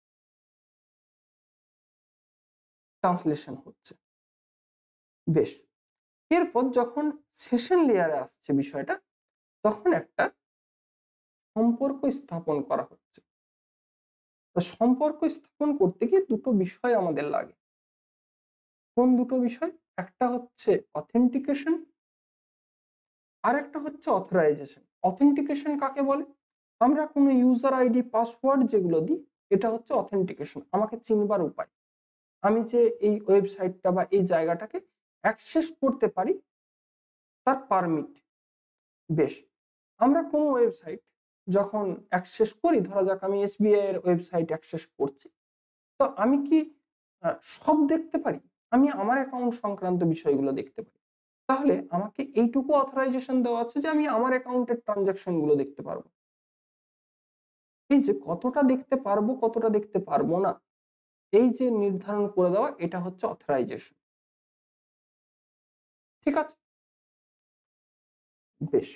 ট্রান্সলেশন হচ্ছে। বেশ, এরপর যখন সেশন লেয়ারে আসছে বিষয়টা, তখন একটা সম্পর্ক স্থাপন করা হচ্ছে। সম্পর্ক স্থাপন করতে গিয়ে দুটো বিষয় আমাদের লাগে। কোন দুটো বিষয়? একটা হচ্ছে অথেন্টিকেশন, আর একটা হচ্ছে অথরাইজেশন। অথেন্টিকেশন কাকে বলে? আমরা কোনো ইউজার আইডি পাসওয়ার্ড যেগুলো দিই, এটা হচ্ছে অথেন্টিকেশন, আমাকে চিনবার উপায়। আমি যে এই ওয়েবসাইটটা বা এই জায়গাটাকে অ্যাক্সেস করতে পারি, তার পারমিট। বেশ, আমরা কোনো ওয়েবসাইট যখন অ্যাক্সেস করি, ধরা যাক আমি এসবিআই এর ওয়েবসাইট অ্যাক্সেস করছি, তো আমি কি সব দেখতে পারি? আমি আমার অ্যাকাউন্ট সংক্রান্ত বিষয়গুলো দেখতে পারি। তাহলে আমাকে এইটুকু অথরাইজেশন দেওয়া আছে যে আমি আমার অ্যাকাউন্টের ট্রানজাকশন গুলো দেখতে পারবো। এই যে কতটা দেখতে পারবো, কতটা দেখতে পারবো না, এই যে নির্ধারণ করে দেওয়া, এটা হচ্ছে অথরাইজেশন। ঠিক আছে? বেশ,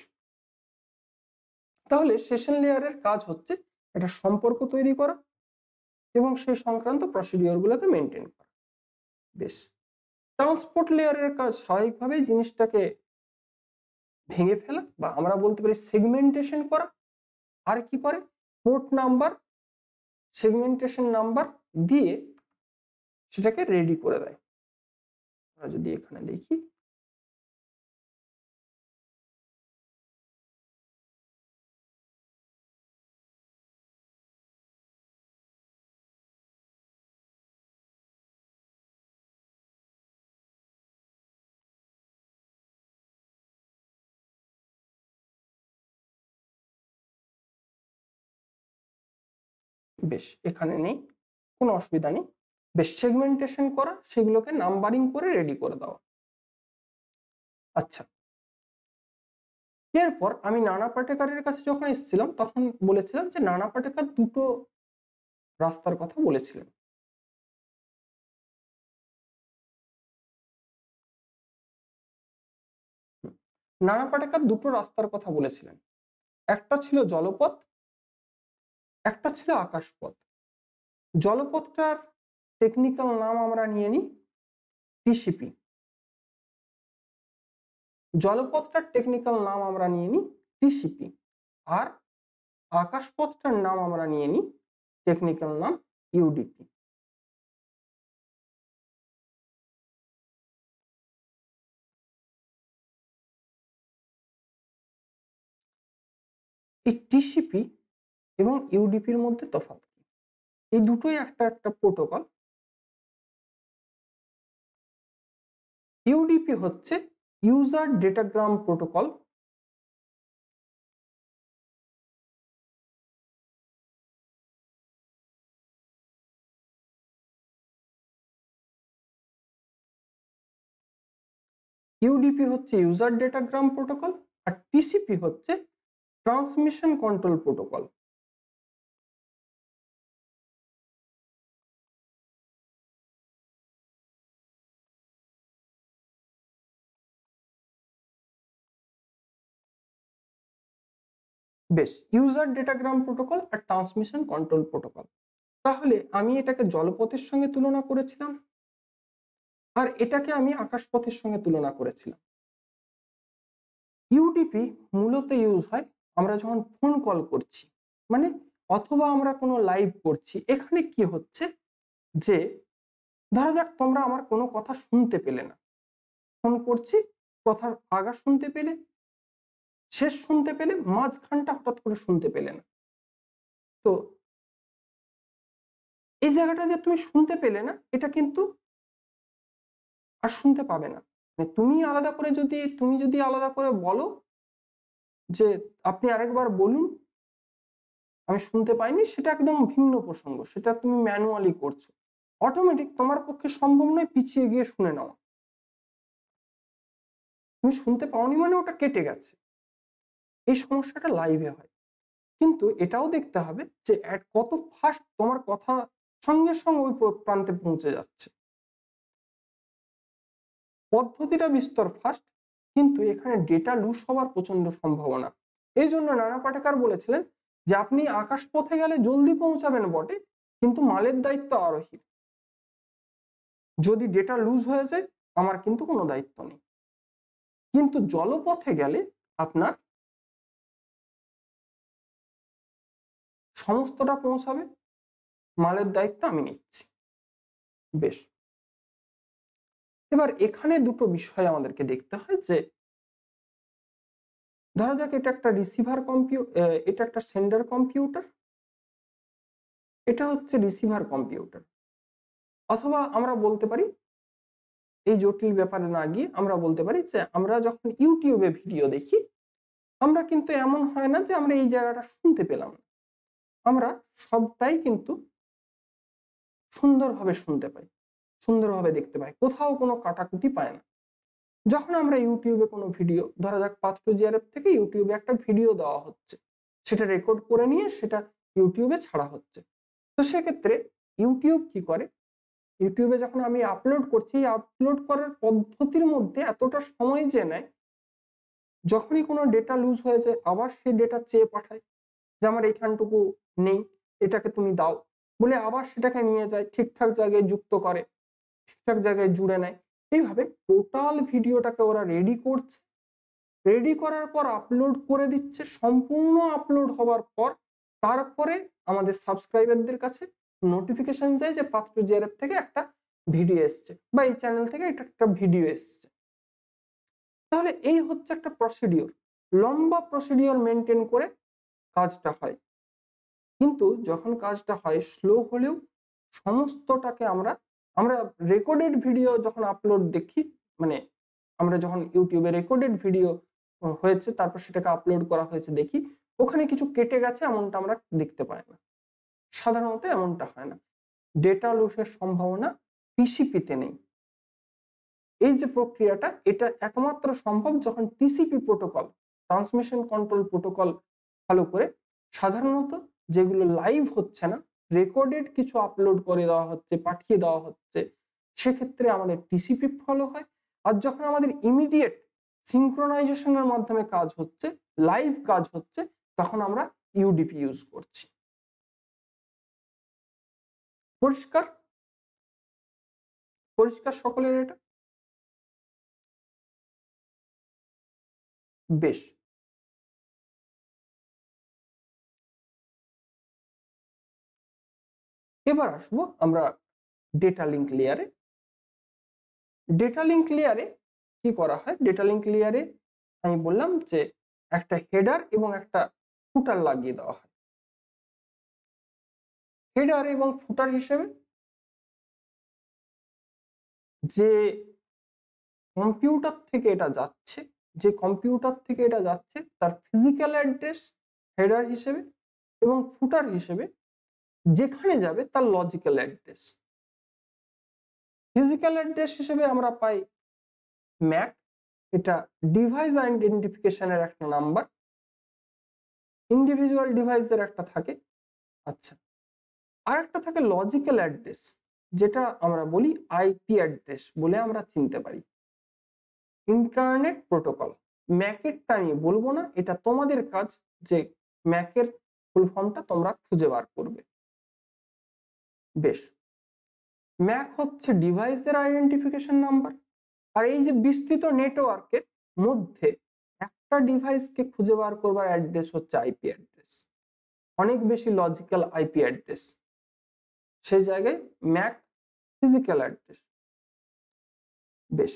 তাহলে সেশন লেয়ারের কাজ হচ্ছে একটা সম্পর্ক তৈরি করা এবং সেই সংক্রান্ত প্রসিডিওর গুলোকে মেনটেন করা। বেশ, ট্রান্সপোর্ট লেয়ারের কাজ স্বাভাবিকভাবেই জিনিসটাকে ভেঙে ফেলা, বা আমরা বলতে পারি সেগমেন্টেশন করা। আর কি করে? পোর্ট নাম্বার, সেগমেন্টেশন নাম্বার দিয়ে সেটাকে রেডি করে দেয়। আমরা যদি এখানে দেখি, বেশ এখানে নেই, কোনো অসুবিধা নেই। বেশ, সেগমেন্টেশন করা, সেগুলোকে নাম্বারিং করে রেডি করে দেওয়া। আচ্ছা, এরপর আমি নানা পাটেকারের কাছে যখন এসেছিলাম, তখন বলেছিলাম যে নানা পাটেকার দুটো রাস্তার কথা বলেছিলেন। নানা পাটেকার দুটো রাস্তার কথা বলেছিলেন, একটা ছিল জলপথ, একটা ছিল আকাশপথ। জলপথটার টেকনিক্যাল নাম আমরা নিয়ে নিই টিসিপি। জলপথটার টেকনিক্যাল নাম আমরা নিয়ে নিই টিসিপি, আর আকাশপথটার নাম আমরা নিয়ে নিই টেকনিক্যাল নাম ইউডিপি। এই টিসিপি এবং ইউডিপির মধ্যে তফাৎ কি? এই দুটোই একটা একটা প্রোটোকল। ইউডিপি হচ্ছে ইউজার ডেটাগ্রাম প্রোটোকল। ইউডিপি হচ্ছে ইউজার ডেটাগ্রাম প্রোটোকল, আর টিসিপি হচ্ছে ট্রান্সমিশন কন্ট্রোল প্রোটোকল। বেশ, ইউজার ডেটাগ্রাম প্রোটোকল আর ট্রান্সমিশন কন্ট্রোল প্রোটোকল। তাহলে আমি এটাকে জলপথের সঙ্গে তুলনা করেছিলাম, আর এটাকে আমি আকাশপথের সঙ্গে তুলনা করেছিলাম। ইউডিপি মূলত ইউজ হয় আমরা যখন ফোন কল করছি, মানে অথবা আমরা কোনো লাইভ করছি। এখানে কি হচ্ছে যে ধরা যাক তোমরা আমার কোনো কথা শুনতে পেলে না, ফোন করছি, কথার আগা শুনতে পেলে, শেষ শুনতে পেলে, মাঝখানটা হঠাৎ করে শুনতে পেলে না। তো এই জায়গাটা যে তুমি শুনতে পেলে না, এটা কিন্তু আর শুনতে পাবে না। মানে তুমি আলাদা করে যদি তুমি যদি আলাদা করে বলো যে আপনি আরেকবার বলুন, আমি শুনতে পাইনি, সেটা একদম ভিন্ন প্রসঙ্গ। সেটা তুমি ম্যানুয়ালি করছো, অটোমেটিক তোমার পক্ষে সম্ভব নয় পিছিয়ে গিয়ে শুনে নেওয়া। তুমি শুনতে পাওনি মানে ওটা কেটে গেছে। এই সমস্যাটা লাইভে হয়। কিন্তু এটাও দেখতে হবে যে কত ফাস্ট তোমার কথা সঙ্গে সঙ্গে ওই প্রান্তে পৌঁছে যাচ্ছে। পদ্ধতিটা বিস্তর ফাস্ট, কিন্তু এখানে ডেটা লুজ হওয়ার প্রচন্ড সম্ভাবনা। এই জন্য নানা পাটেকার বলেছিলেন যে আপনি আকাশ পথে গেলে জলদি পৌঁছাবেন বটে, কিন্তু মালের দায়িত্ব আরোহী। যদি ডেটা লুজ হয়ে যায় আমার কিন্তু কোনো দায়িত্ব নেই, কিন্তু জলপথে গেলে আপনার সমস্তটা পৌঁছাবে, মালের দায়িত্ব আমি নিচ্ছি। বেশ, এবার এখানে দুটো বিষয় আমাদেরকে দেখতে হয়। যে ধরা যাক এটা একটা রিসিভার কম্পিউটার, এটা একটা সেন্ডার কম্পিউটার, এটা হচ্ছে রিসিভার কম্পিউটার। অথবা আমরা বলতে পারি, এই জটিল ব্যাপারে না গিয়ে আমরা বলতে পারি যে আমরা যখন ইউটিউবে ভিডিও দেখি, আমরা কিন্তু এমন হয় না যে আমরা এই জায়গাটা শুনতে পেলাম, আমরা সবটাই কিন্তু সুন্দরভাবে শুনতে পাই, সুন্দরভাবে দেখতে পাই, কোথাও কোনো কাটাকুটি পায় না। যখন আমরা ইউটিউবে কোনো ভিডিও, ধরা যাক পাত্র জিআরএফ থেকে ইউটিউবে একটা ভিডিও দেওয়া হচ্ছে, সেটা রেকর্ড করে নিয়ে সেটা ইউটিউবে ছাড়া হচ্ছে। তো সেক্ষেত্রে ইউটিউব কি করে, ইউটিউবে যখন আমি আপলোড করছি, আপলোড করার পদ্ধতির মধ্যে এতটা সময় যে নেয়, যখনই কোনো ডেটা লুজ হয়ে যায় আবার সেই ডেটা চেয়ে পাঠায় যে আমার এইখানটুকু নেই, এটাকে তুমি দাও বলে আবার সেটাকে নিয়ে যায়, ঠিকঠাক জায়গায় যুক্ত করে, ঠিকঠাক জায়গায় জুড়ে নেয়। এইভাবে টোটাল ভিডিওটাকে ওরা রেডি করছে, রেডি করার পর আপলোড করে দিচ্ছে। সম্পূর্ণ আপলোড হওয়ার পর তারপরে আমাদের সাবস্ক্রাইবারদের কাছে নোটিফিকেশন যায় যে পাত্র জিআরএফ থেকে একটা ভিডিও এসছে, বা এই চ্যানেল থেকে এটা একটা ভিডিও এসছে। তাহলে এই হচ্ছে একটা প্রসিডিওর, লম্বা প্রসিডিওর মেনটেন করে কাজটা হয়। কিন্তু যখন কাজটা হয় স্লো হলেও সমস্তটাকে আমরা আমরা রেকর্ডেড ভিডিও যখন আপলোড দেখি, মানে আমরা যখন ইউটিউবে রেকর্ডেড ভিডিও হয়েছে তারপর সেটাকে আপলোড করা হয়েছে দেখি, ওখানে কিছু কেটে গেছে এমনটা আমরা দেখতে পাই না, সাধারণত এমনটা হয় না। ডেটা লসের সম্ভাবনা টিসিপিতে নেই। এই যে প্রক্রিয়াটা, এটা একমাত্র সম্ভব যখন TCP protocol, transmission control protocol follow করে। সাধারণত যেগুলো লাইভ হচ্ছে না, রেকর্ডেড কিছু আপলোড করে দেওয়া হচ্ছে, পাঠিয়ে দেওয়া হচ্ছে, সেক্ষেত্রে আমাদের টিসিপি ফলো হয়। আর যখন আমাদের ইমিডিয়েট সিনক্রোনাইজেশনের মাধ্যমে কাজ হচ্ছে, লাইভ কাজ হচ্ছে, তখন আমরা ইউডিপি ইউজ করছি। পরিষ্কার পরিষ্কার সকলের এটা? বেশ, এবার আসবো আমরা ডেটা লিঙ্ক লেয়ারে। ডেটা লিঙ্ক লেয়ারে কি করা হয়, ডেটা লিঙ্ক লেয়ারে আমি বললাম যে একটা হেডার এবং একটা ফুটার লাগিয়ে দেওয়া হয়। হেডার এবং ফুটার হিসেবে যে কম্পিউটার থেকে এটা যাচ্ছে যে কম্পিউটার থেকে এটা যাচ্ছে তার ফিজিক্যাল অ্যাড্রেস হেডার হিসেবে এবং ফুটার হিসেবে যেখানে যাবে তার লজিক্যাল অ্যাড্রেস। ফিজিক্যাল অ্যাড্রেস হিসেবে আমরা পাই ম্যাক, এটা ডিভাইস আইডেন্টিফিকেশনের একটা নাম্বার, ইন্ডিভিজুয়াল ডিভাইসের একটা থাকে। আচ্ছা, আর একটা থাকে লজিক্যাল অ্যাড্রেস, যেটা আমরা বলি আইপি অ্যাড্রেস বলে আমরা চিনতে পারি। ইন্টারনেট প্রোটোকল, ম্যাকেরটা আমি বলবো না, এটা তোমাদের কাজ যে ম্যাকের ফুল ফর্মটা তোমরা খুঁজে বার করবে। বেশ, ম্যাক হচ্ছে ডিভাইসের আইডেন্টিফিকেশন নাম্বার, আর এই যে বিস্তৃত নেটওয়ার্কের মধ্যে একটা ডিভাইসকে খুঁজে বার করবার অ্যাড্রেস হচ্ছে আইপি অ্যাড্রেস, অনেক বেশি লজিক্যাল আইপি অ্যাড্রেস। সেই জায়গায় ম্যাক ফিজিক্যাল অ্যাড্রেস। বেশ,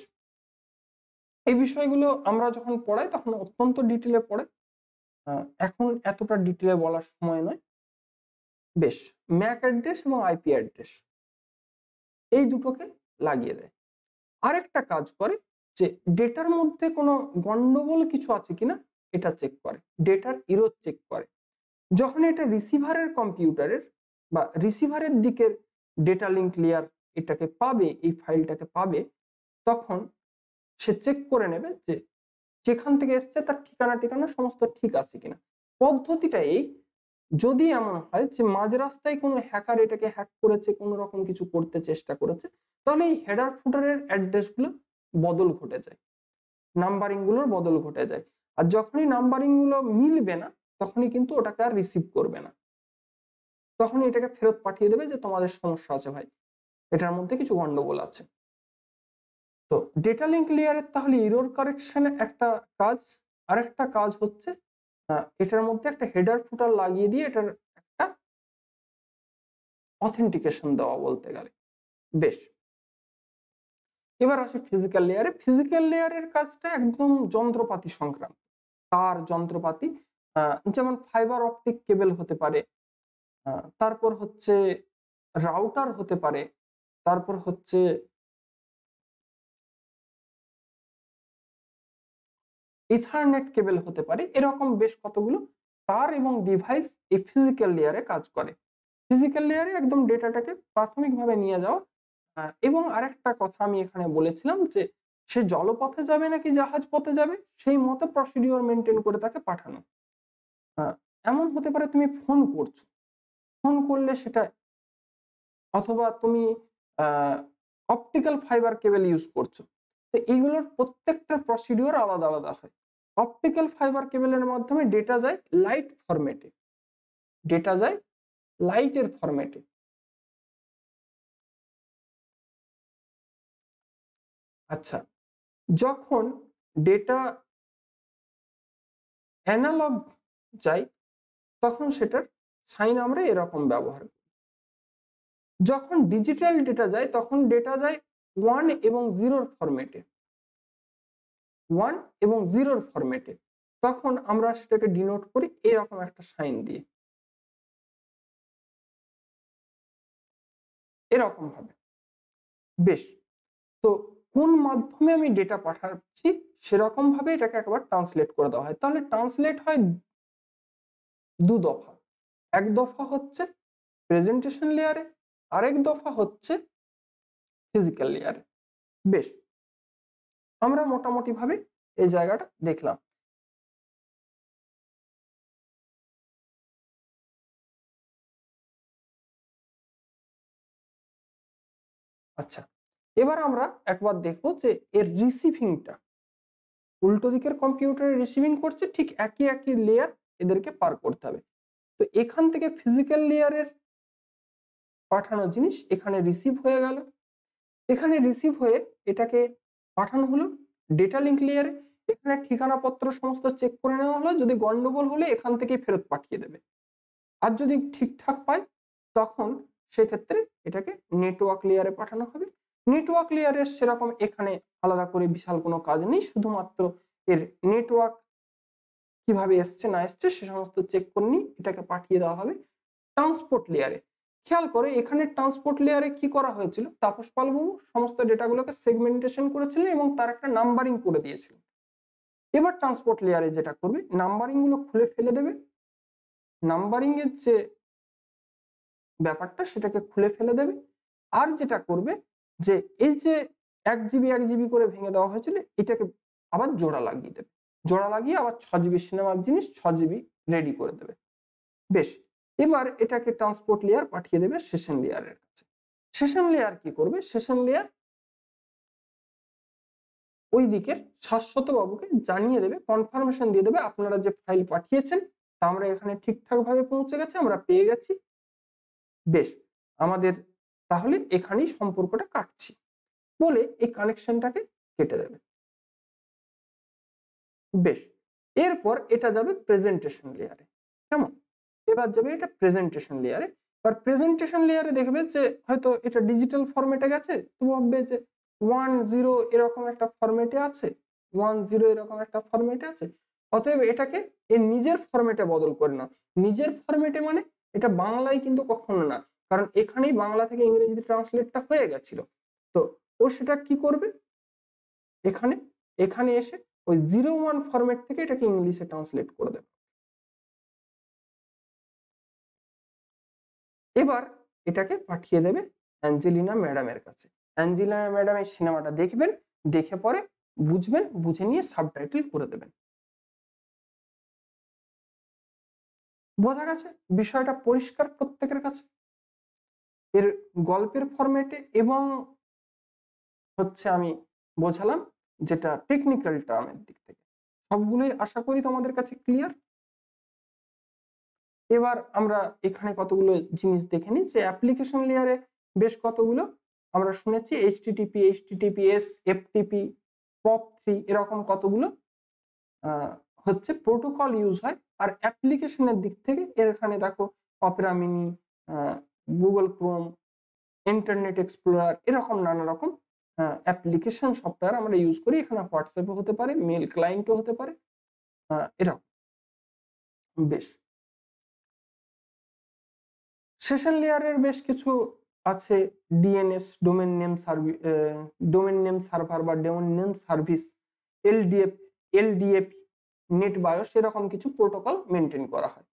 এই বিষয়গুলো আমরা যখন পড়াই তখন অত্যন্ত ডিটেলে পড়াই, এখন এতটা ডিটেলে বলার সময় নয়। বেশ, ম্যাক অ্যাড্রেস এবং আইপি অ্যাড্রেস এই দুটোকে লাগিয়ে দেয়। আরেকটা কাজ করে যে ডেটার মধ্যে কোনো গন্ডগোল কিছু আছে কিনা এটা চেক করে, ডেটার ইরর চেক করে। যখন এটা রিসিভারের কম্পিউটারের বা রিসিভারের দিকের ডেটা লিঙ্ক লেয়ার এটাকে পাবে, এই ফাইলটাকে পাবে, তখন সে চেক করে নেবে যে যেখান থেকে এসছে তার ঠিকানা ঠিকানা সমস্ত ঠিক আছে কিনা। পদ্ধতিটা এই, যদি এমন হয় যে মাঝ রাস্তায় কোনো হ্যাকার এটাকে হ্যাক করেছে, কোনো রকম কিছু করতে চেষ্টা করেছে, তাহলে এই হেডার ফুটারের অ্যাড্রেস গুলো বদল ঘটে যায়, নাম্বারিং গুলোর বদল ঘটে যায়। আর যখনই নাম্বারিং গুলো মিলবে না তখনই কিন্তু ওটাকে আর রিসিভ করবে না, তখনই এটাকে ফেরত পাঠিয়ে দেবে যে তোমাদের সমস্যা আছে ভাই, এটার মধ্যে কিছু গন্ডগোল আছে। তো ডেটা লিঙ্ক লেয়ারের তাহলে এরর কারেকশনে একটা কাজ, আর একটা কাজ হচ্ছে এটার মধ্যে একটা হেডার ফুটার লাগিয়ে দিয়ে এটার একটা অথেন্টিকেশন দেওয়া বলতে গেলে। বেশ, এবার আসি ফিজিক্যাল লেয়ারে। ফিজিক্যাল লেয়ারের কাজটা একদম যন্ত্রপাতি সংক্রান্ত, তার যন্ত্রপাতি, যেমন ফাইবার অপটিক কেবল হতে পারে, তারপর হচ্ছে রাউটার হতে পারে, তারপর হচ্ছে ইথারনেট কেবল হতে পারে, এরকম বেশ কতগুলো তার এবং ডিভাইস এই ফিজিক্যাল লেয়ারে কাজ করে। ফিজিক্যাল লেয়ারে একদম ডেটাটাকে প্রাথমিকভাবে নিয়ে যাওয়া। এবং আরেকটা কথা আমি এখানে বলেছিলাম যে সে জলপথে যাবে নাকি জাহাজ পথে যাবে সেই মতো প্রসিডিওর মেনটেন করে তাকে পাঠানো। এমন হতে পারে তুমি ফোন করছো, ফোন করলে সেটা, অথবা তুমি অপটিক্যাল ফাইবার কেবল ইউজ করছো, তো এইগুলোর প্রত্যেকটা প্রসিডিওর আলাদা আলাদা হয়। অপটিক্যাল ফাইবার কেবলের মাধ্যমে ডেটা যায় লাইট ফরম্যাটে, ডেটা যায় লাইটের ফরম্যাটে। আচ্ছা, যখন ডেটা অ্যানালগ যায় তখন সেটার সাইন আমরা এরকম ব্যবহার করি। যখন ডিজিটাল ডেটা যায় তখন ডেটা যায় ওয়ান এবং জিরোর ফরম্যাটে, ওয়ান এবং জিরোর ফরম্যাটে, তখন আমরা সেটাকে ডিনোট করি এরকম একটা সাইন দিয়ে, এরকম ভাবে। বেশ, তো কোন মাধ্যমে আমি ডেটা পাঠাচ্ছি সেরকম ভাবে এটাকে একবার ট্রান্সলেট করে দেওয়া হয়। তাহলে ট্রান্সলেট হয় দু দফা, এক দফা হচ্ছে প্রেজেন্টেশন লেয়ারে, আরেক দফা হচ্ছে ফিজিক্যাল লেয়ারে। বেশ, আমরা মোটামুটি ভাবে এই জায়গাটা দেখলাম। আচ্ছা, এবার আমরা একবার দেখবো যে এর রিসিভিংটা, উল্টো দিকের কম্পিউটারে রিসিভিং করছে, ঠিক একই একই লেয়ার এদেরকে পার করতে হবে। তো এখান থেকে ফিজিক্যাল লেয়ারের পাঠানো জিনিস এখানে রিসিভ হয়ে গেল, এখানে রিসিভ হয়ে এটাকে পাঠানো হলো ডেটা লিঙ্ক লেয়ারে, এখানে ঠিকানা পত্র সমস্ত চেক করে নেওয়া হলো, যদি গন্ডগোল হলে এখান থেকে ফেরত পাঠিয়ে দেবে, আর যদি ঠিকঠাক পায় তখন সেক্ষেত্রে এটাকে নেটওয়ার্ক লেয়ারে পাঠানো হবে। নেটওয়ার্ক লেয়ারের সেরকম এখানে আলাদা করে বিশাল কোনো কাজ নেই, শুধুমাত্র এর নেটওয়ার্ক কিভাবে এসছে না এসছে সে সমস্ত চেক করে নিয়ে এটাকে পাঠিয়ে দেওয়া হবে ট্রান্সপোর্ট লেয়ারে। খেয়াল করে এখানে ট্রান্সপোর্ট লেয়ারে কি করা হয়েছিল, তাপস পাল বাবু সমস্ত ডেটাগুলোকে সেগমেন্টেশন করেছিলেন এবং তার একটা নাম্বারিং করে দিয়েছিলেন। এবার ট্রান্সপোর্ট লেয়ারে যেটা করবে, নাম্বারিং গুলো খুলে ফেলে দেবে, নাম্বারিং এর যে ব্যাপারটা সেটাকে খুলে ফেলে দেবে। আর যেটা করবে যে এই যে এক জিবি এক জিবি করে ভেঙে দেওয়া হয়েছিল এটাকে আবার জোড়া লাগিয়ে দেবে, জোড়া লাগিয়ে আবার ছ জিবি সিনেমার জিনিস ছ জিবি রেডি করে দেবে। বেশ, এবার এটাকে ট্রান্সপোর্ট লেয়ার পাঠিয়ে দেবে সেশন লেয়ারের কাছে। সেশন লেয়ার কি করবে, সেশন লেয়ার ওই দিকের শাশ্বত বাবুকে জানিয়ে দেবে, কনফার্মেশন দিয়ে দেবে আপনারা যে ফাইল পাঠিয়েছেন তা আমরা এখানে ঠিকঠাক ভাবে পৌঁছে গেছে, আমরা পেয়ে গেছি। বেশ, আমাদের তাহলে এখানেই সম্পর্কটা কাটছি বলে এই কানেকশনটাকে কেটে দেবে। বেশ, এরপর এটা যাবে প্রেজেন্টেশন লেয়ারে। কেমন, এবার যাবে এটা প্রেজেন্টেশন লেয়ারে। আর প্রেজেন্টেশন লেয়ারে দেখবে যে হয়তো এটা ডিজিটাল ফরম্যাটে গেছে, তো ভাববে যে ওয়ান জিরো এরকম একটা ফরম্যাটে আছে, ওয়ান জিরো এরকম একটা ফরম্যাটে আছে, অতএব এটাকে এর নিজের ফরম্যাটে বদল করে নাও। নিজের ফরম্যাটে মানে এটা বাংলায় কিন্তু কখনো না, কারণ এখানেই বাংলা থেকে ইংরেজিতে ট্রান্সলেটটা হয়ে গেছিল। তো ও সেটা কি করবে, এখানে এখানে এসে ওই জিরো ওয়ান ফরম্যাট থেকে এটাকে ইংলিশে ট্রান্সলেট করে দেবে। এবার এটাকে পাঠিয়ে দেবে অ্যাঞ্জেলিনা ম্যাডামের কাছে। অ্যাঞ্জেলিনা ম্যাডাম এই সিনেমাটা দেখবেন, দেখে পরে বুঝবেন, বুঝে নিয়ে সাবটাইটেল করে দেবেন। বোঝা গেছে বিষয়টা পরিষ্কার প্রত্যেকের কাছে? এর গল্পের ফরম্যাটে এবং হচ্ছে আমি বোঝালাম যেটা টেকনিক্যাল টার্মের দিক থেকে, সবগুলোই আশা করি তোমাদের কাছে ক্লিয়ার। এবার আমরা এখানে কতগুলো জিনিস দেখে নিই যে অ্যাপ্লিকেশন লেয়ারে বেশ কতগুলো আমরা শুনেছি, HTTP, HTTPS, FTP, POP three এরকম কতগুলো হচ্ছে প্রোটোকল ইউজ হয়। আর অ্যাপ্লিকেশনের দিক থেকে এখানে দেখো Opera Mini, Google Chrome, Internet Explorer এরকম নানা রকম অ্যাপ্লিকেশন সফটওয়্যার আমরা ইউজ করি। এখানে হোয়াটসঅ্যাপও হতে পারে, মেল ক্লায়েন্টও হতে পারে, এরকম। বেশ, সেশন লেয়ারের বেশ কিছু আছে, DNS domain name service, domain name server বা domain name service, LDF, LDF, NetBIOS এরকম কিছু প্রোটোকল মেনটেন করা হয়।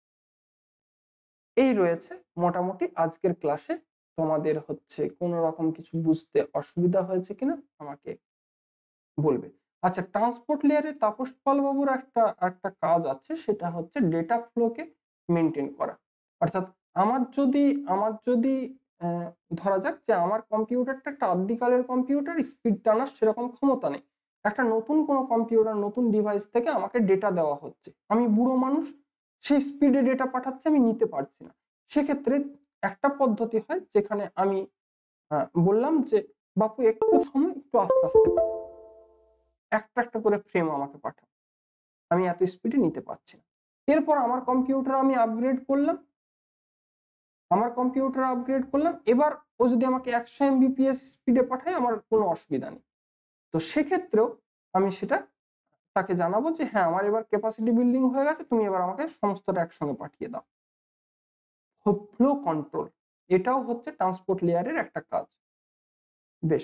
এই রয়েছে মোটামুটি আজকের ক্লাসে। তোমাদের হচ্ছে কোনো রকম কিছু বুঝতে অসুবিধা হয়েছে কিনা আমাকে বলবে। আচ্ছা, ট্রান্সপোর্ট লেয়ারে তাপস পাল বাবুর একটা একটা কাজ আছে, সেটা হচ্ছে ডেটা ফ্লোকে মেনটেন করা। অর্থাৎ আমার যদি আমার যদি ধরা যাক যে আমার কম্পিউটারটা একটা আদ্যিকালের কম্পিউটার, স্পিড টানার সেরকম ক্ষমতা নেই, একটা নতুন কোনো কম্পিউটার নতুন ডিভাইস থেকে আমাকে ডেটা দেওয়া হচ্ছে, আমি বুড়ো মানুষ, সেই স্পিডে ডেটা পাঠাচ্ছে, আমি নিতে পারছি না। সেক্ষেত্রে একটা পদ্ধতি হয় যেখানে আমি বললাম যে বাপু একটু সময় একটু আস্তে আস্তে একটা একটা করে ফ্রেম আমাকে পাঠাও, আমি এত স্পিডে নিতে পারছি না। এরপর আমার কম্পিউটার আমি আপগ্রেড করলাম, আমার কম্পিউটার আপগ্রেড করলাম এবার ও যদি আমাকে একশো এমবিপিএস স্পিডে পাঠায় আমার কোনো অসুবিধা নেই। তো সেক্ষেত্রেও আমি সেটা তাকে জানাবো যে হ্যাঁ আমার এবার ক্যাপাসিটি বিল্ডিং হয়ে গেছে, তুমি এবার আমাকে সমস্তটা একসঙ্গে পাঠিয়ে দাও। ফ্লো কন্ট্রোল, এটাও হচ্ছে ট্রান্সপোর্ট লেয়ারের একটা কাজ। বেশ,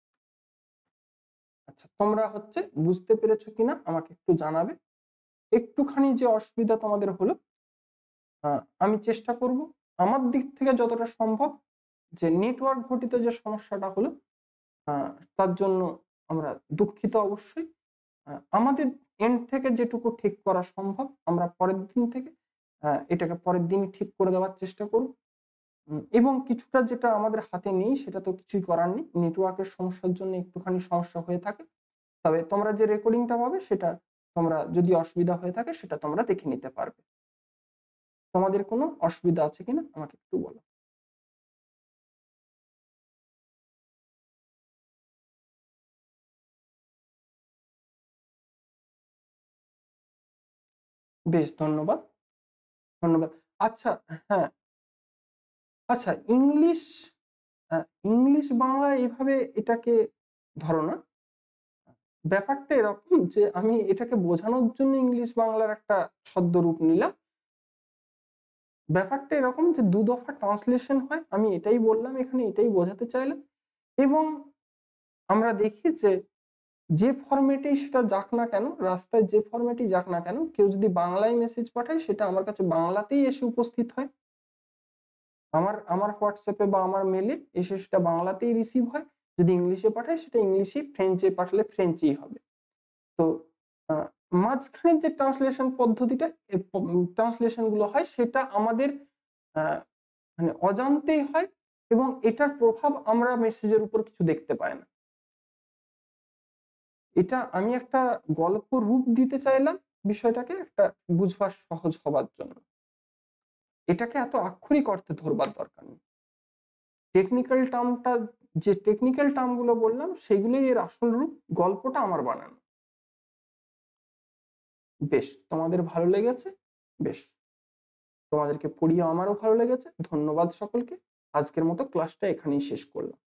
আচ্ছা তোমরা হচ্ছে বুঝতে পেরেছো কিনা আমাকে একটু জানাবে। একটুখানি যে অসুবিধা তোমাদের হলো, আমি চেষ্টা করব আমার দিক থেকে যতটা সম্ভব যে নেটওয়ার্ক ঘটিত যে সমস্যাটা হলো তার জন্য আমরা দুঃখিত। অবশ্যই আমাদের এন্ড থেকে যেটুকু ঠিক করা সম্ভব আমরা পরের দিন থেকে এটাকে পরের দিন ঠিক করে দেওয়ার চেষ্টা করব। এবং কিছুটা যেটা আমাদের হাতে নেই সেটা তো কিছুই করার নেই, নেটওয়ার্কের সমস্যার জন্য একটুখানি সমস্যা হয়ে থাকে। তবে তোমরা যে রেকর্ডিংটা পাবে সেটা তোমরা যদি অসুবিধা হয়ে থাকে সেটা তোমরা দেখে নিতে পারবে। তোমাদের কোনো অসুবিধা আছে কিনা আমাকে একটু বলো। বেশ, ধন্যবাদ ধন্যবাদ। আচ্ছা হ্যাঁ, আচ্ছা ইংলিশ ইংলিশ বাংলা এইভাবে এটাকে ধরো না, ব্যাপারটা এরকম যে আমি এটাকে বোঝানোর জন্য ইংলিশ বাংলার একটা ছদ্মরূপ নিলাম। ব্যাপারটা এরকম যে দু দফা ট্রান্সলেশন হয়, আমি এটাই বললাম, এখানে এটাই বোঝাতে চাইলাম। এবং আমরা দেখি যে যে ফরম্যাটেই সেটা যাক না কেন, রাস্তায় যে ফরম্যাটেই যাক না কেন, কেউ যদি বাংলায় মেসেজ পাঠায় সেটা আমার কাছে বাংলাতেই এসে উপস্থিত হয়। আমার আমার হোয়াটসঅ্যাপে বা আমার মেলে এসে সেটা বাংলাতেই রিসিভ হয়। যদি ইংলিশে পাঠাই সেটা ইংলিশই, ফ্রেঞ্চে পাঠালে ফ্রেঞ্চেই হবে। তো আ মাঝখানের যে ট্রান্সলেশন পদ্ধতিটা, এ প ট্রান্সলেশন গুলো হয় সেটা আমাদের আ মানে অজান্তেই হয় এবং এটার প্রভাব আমরা মেসেজের উপর কিছু দেখতে পাই না। এটা আমি একটা গল্প রূপ দিতে চাইলাম বিষয়টাকে, একটা বুঝবার সহজ হবার জন্য। এটাকে এত আক্ষরিক অর্থে ধরবার দরকার নেই। টেকনিক্যাল টার্মটা, যে টেকনিক্যাল টার্ম গুলো বললাম সেগুলোই এর আসল রূপ, গল্পটা আমার বানানো। বেশ, তোমাদের ভালো লেগেছে? বেশ। তোমাদেরকে পড়িয়ে আমারও ভালো লেগেছে। ধন্যবাদ সকলকে। আজকের মতো ক্লাসটা এখানেই শেষ করলাম।